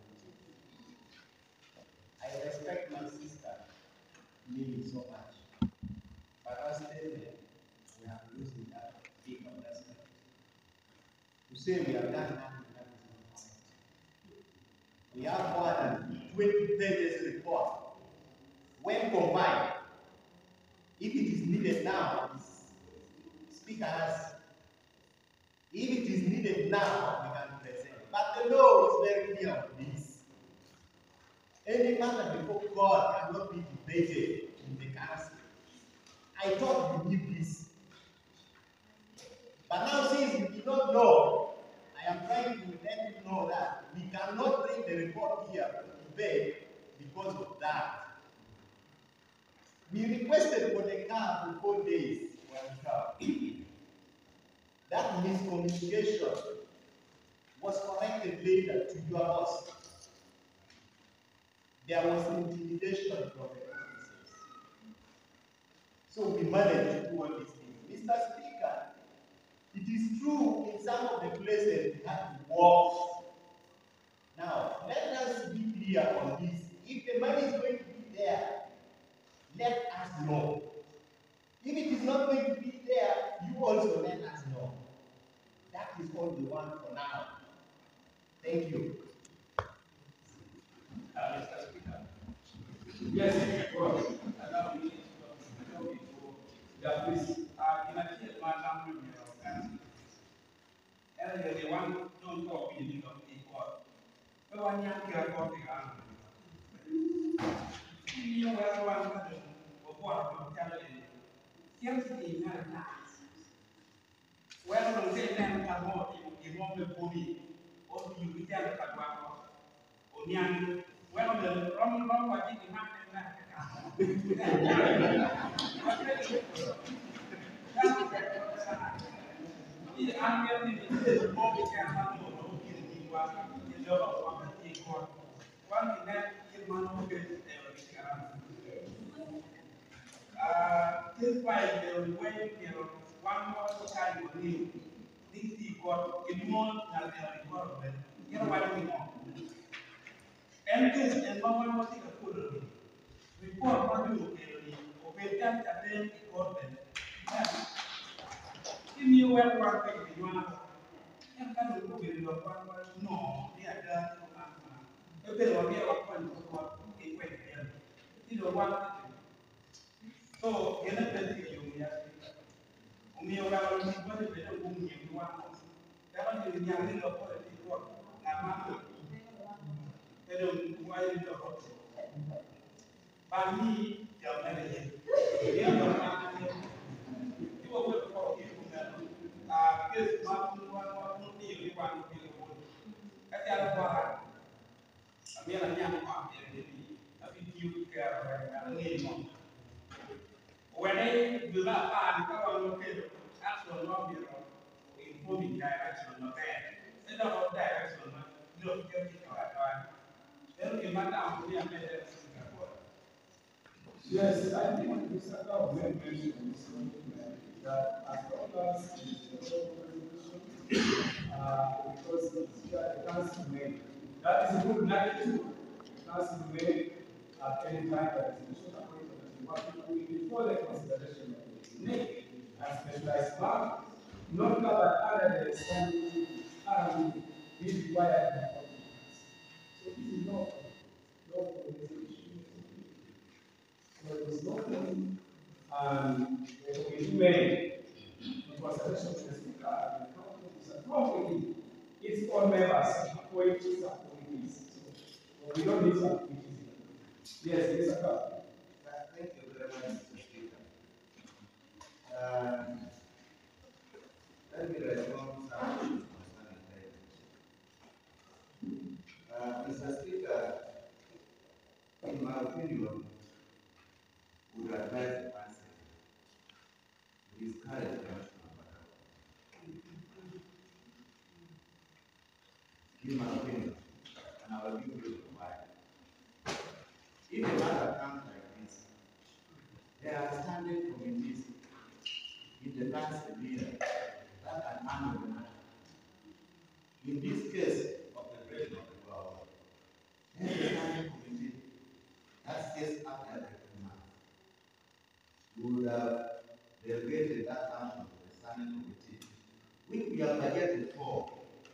I respect my sister, Lily, so much. But as statement, we have used it as a big understanding. To say we have done nothing, that is not correct. We have more than twenty pages report. When combined, if it is needed now, the speaker has. If it is needed now, we can present. But the law is very clear on this. Any matter before God cannot be debated in the council. I thought you knew this. But now, since you do not know, I am trying to let you know that we cannot bring the report here for debate because of that. We requested for the car for four days for the car. That miscommunication was corrected later to your boss. There was intimidation from the officers. So we managed to do all these things. Mister Speaker, it is true in some of the places we have to walk. Now, let us be clear on this. If the money is going to be there, let us know. If it is not going to be there, you also let us know. That is all we want for now. Thank you. Uh, Mister Speaker. yes, go on. Allow me to go before. Yeah, please. Uh, in a case, my family member, earlier the one don't talk in the middle of the court. But one young girl got the arm. You know, where one had a report from Canada. Here's the United States. Well, from the same time, more in one of the body, or you return the Padawan, or Yang, well, the wrong wrong what did you have in that? The unreal is more we can handle no in one in the other one in court. One in that in one of the uh this why the way you know one more time you need this the court in more than the requirement. You know what we want. And this and one more thing I put on report what you will obey that at the court. Give me one one thing you want. Yang kan dulu bila lakukan no dia ada apa? Tapi kalau dia lakukan sesuatu itu dia tidak buat itu. So dia nak berarti yang dia. Umi orang orang itu dia beda bumi yang dua. Kalau dia yang dia lakukan itu nama tu. Dia buat itu lakukan. Bagi yang mana dia. Dia orang dia. Itu buat apa dia punya. Ah, kes mampu one million. Kati alikuwa amela nyama kwa mbili afikiu kwa ngeni. Wene bila pa nikawa lokelo aso lobby informing direction no there. Instead of direction no no get kwa kwa. Then we matter on the amendment Singapore. Yes, I think Mister Kao mentioned that as long as Uh, because the council made that is a good narrative. The council made at any time that is in what people will before the consideration of the unique and specialized market, not covered under the standing and be required by the so this is not no issue. So it is not um the committee made in consideration of the speaker and the council. It's all members, appointees and appointees. So we don't need some appointees. Yes, Mister Carl. Thank you very much, Mister Speaker. Um, let me respond to some issues concerning that. Uh, Mister Speaker, in my opinion, would advise the council to discourage the national battle. the council leader that can handle the matter. In this case of the president of the power, there is a standing committee that stays after every month. We would have delegated that function to the standing committee, which we have budgeted for.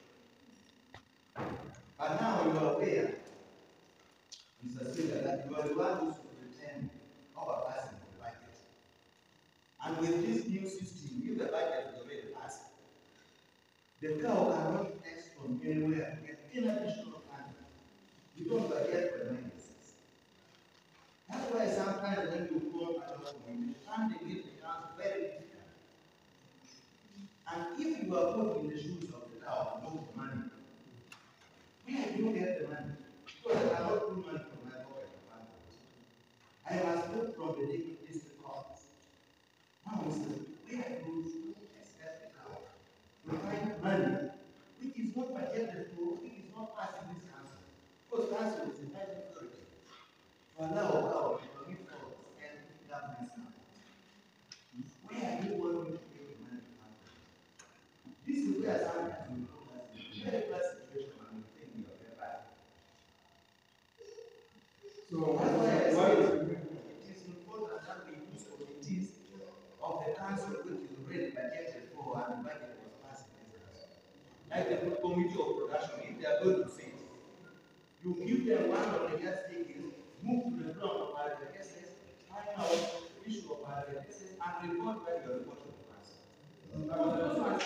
But now you are aware, Mister Speaker, that you are the one who superintend overpassing the budget. And with this new system, if the budget is already passed, the cow cannot flex from anywhere to get any additional funding. You don't budget for emergencies. That's why sometimes when you call at your community, funding it becomes very difficult. And if you are put in the shoes of the cow and look for money, where do you get the money? Because I cannot pull money from my pocket to fund it. I must look from the district office. Now, Mister Where do you expect the cow to find money which is not budgeted for, which is not passing this council? Because council is a high authority to allow cow to commit fraud and government's money. Where do you want me to get the money to fund it? This is where sometimes we look at a very bad situation and we think we are very bad. So that's why I say it is important that we use committees of the council which is already budgeted for and the budget was passed in this council. Like the committee of production, if they are going to sit, you give them one of the gas tickets, move to the ground of our cases, find out the issue of our cases, and report back your report to the council. So how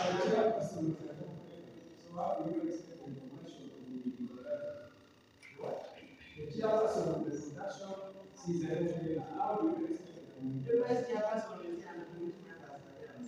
do you expect the information to be provided? The chairperson of the production sees everything. How do you expect the The vice chairperson is here and the committee members are there.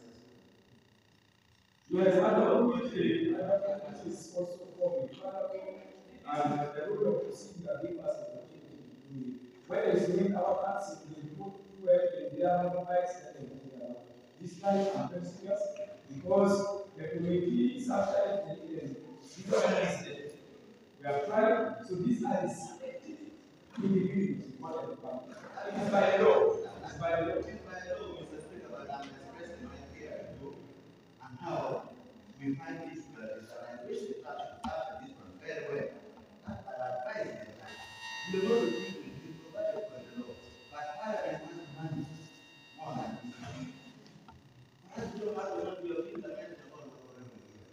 Yes, and the committee, that is also forming. And the rule of procedure gives us the opportunity to do it. When it's doing our taxes, we put where they are rights that this kind of procedures, because the committee is actually listed. We are trying, so these are the selected individuals who want to come. It is by law. It is by law. It is by law, Mister Speaker, but I'm expressing my fear and how we find this uh, and I wish the touch after this one very well. That I advise them that we will not refuse to be provided by the law, but Parliament has money more than this money. Perhaps you don't have to not be of internet about the problem with you.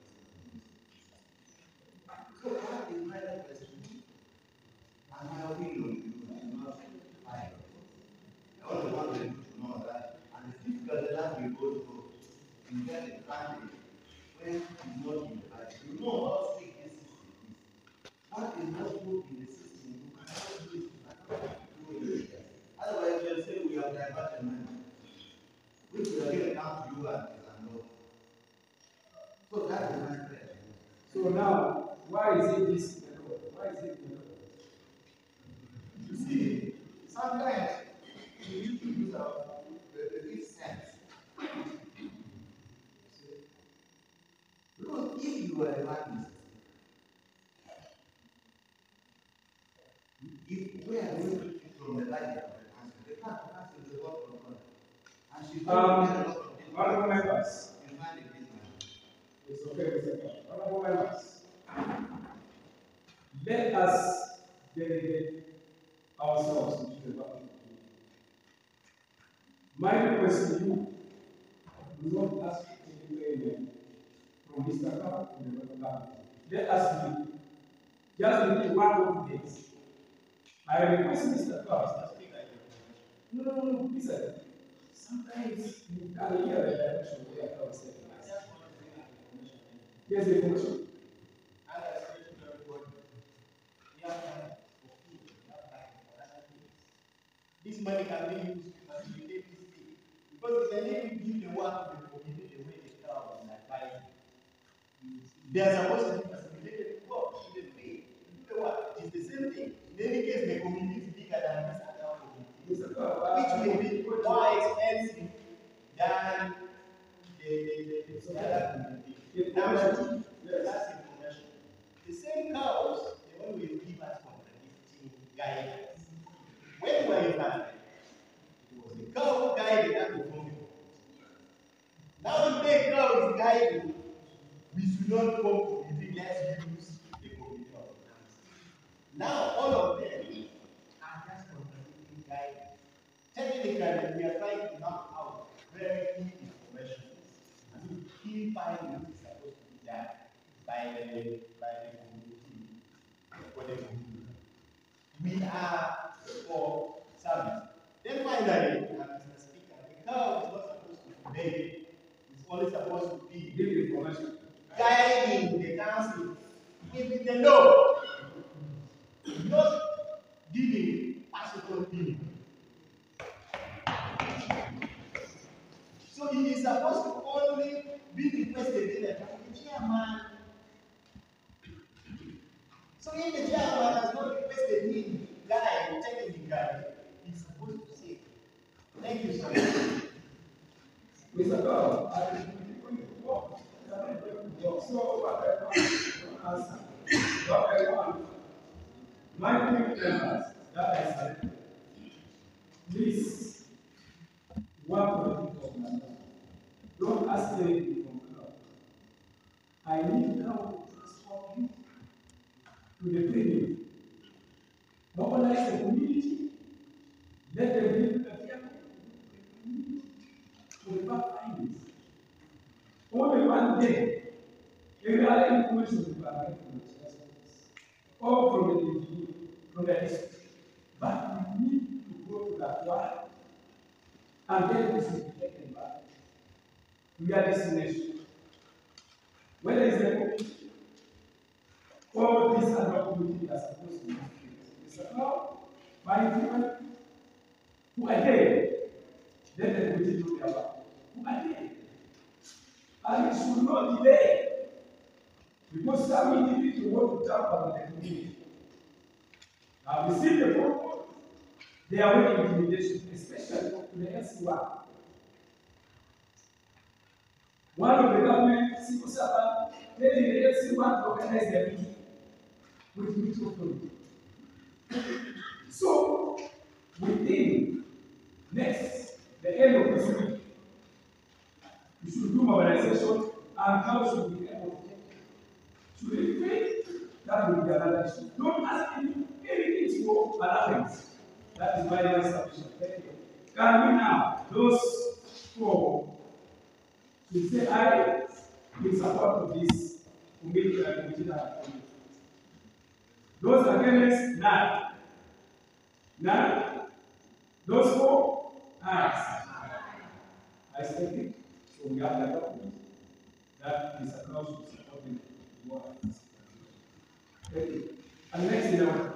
So that is my request to you. And my opinion is not final. I only want them to know that, and the difficult that we go through in getting funding when it's not in the budget. You know how sick this system is. What is not good in the system, you cannot do it. You cannot do it. Otherwise, you'll say we have diverted money, which we are giving down to you and is unknown. So that is my prayer. So now, why is it this? Why is it this? You see, sometimes we need to use our the, the fifth sense. Because if you are a man, if we are going to take from the budget of the council, the council is a lot of money. And she's going to get a lot of things. Honorable members. In finding this money. It's okay, Mister President. Honorable members. Let us delegate ourselves into the public. My request to you, do not ask anywhere from Mister Carr to the government. Let us be just within one or two days. I request Mister Carr. No, no, no, listen. Sometimes you can hear the direction where I was saying. Yes, the information. This money can be used to facilitate this thing. Because if they need to do the work of the community the way the crowd is advising, they are supposed to be facilitated to work, to the pay, to do the work. It's the same thing. In any case, the community is bigger than this account community, which may be more expensive than the, the, the, the other community. Number two, that's information. The same cows, they always give us contradicting guidance. When we were in London, it was the cow who guided us to form the community. Now God is guiding, we should not go to the let's use the committee of finance. Now, all of them are just contradicting guidance. Technically, we are trying to map out very key information. I mean, key findings is supposed to be done by the by the committee for the committee. We are for service. Then finally, Mister Speaker, the cow is not supposed to be made. It's only supposed to be give information, guiding the council with the law, not giving personal opinion. So it is supposed to only be requested by the chairman. So if the chairman has not requested him, guy, technically, he's supposed to say. Thank you so much. Mister God, I will give you what? So what I want to answer, what I want, my community members that I selected, please, one of the people of my life, don't ask anything from God. I need now to transform you to the premium. Mobilize the community, let them live in the fear for the back findings. Only one day, every other information will be available from the church, or from the individual, from the history. But we need to go to that one, and then this will be taken back. We are destination. Whether it's the community, all these other communities are supposed to be it's about by people who are there. Let the community do their work. Who are there? And it should not delay. Because some individuals want to jump on the community. Now we see the problem. They are working intimidation, especially to the S one. One of the government civil servants telling the S one to organize their meeting with microphone. So, within next, the end of this week, you should do mobilization and how should be able to take it. Should we fail? That will be another issue. Don't ask any, anything for allowance. That is why there is sufficient. Thank you. Can we now, those four, should say, I in support of this committee and committee. Those against, none. None. Those four, ayes. I said it. So we have the document that is a close to supporting the war. Thank you. And next in our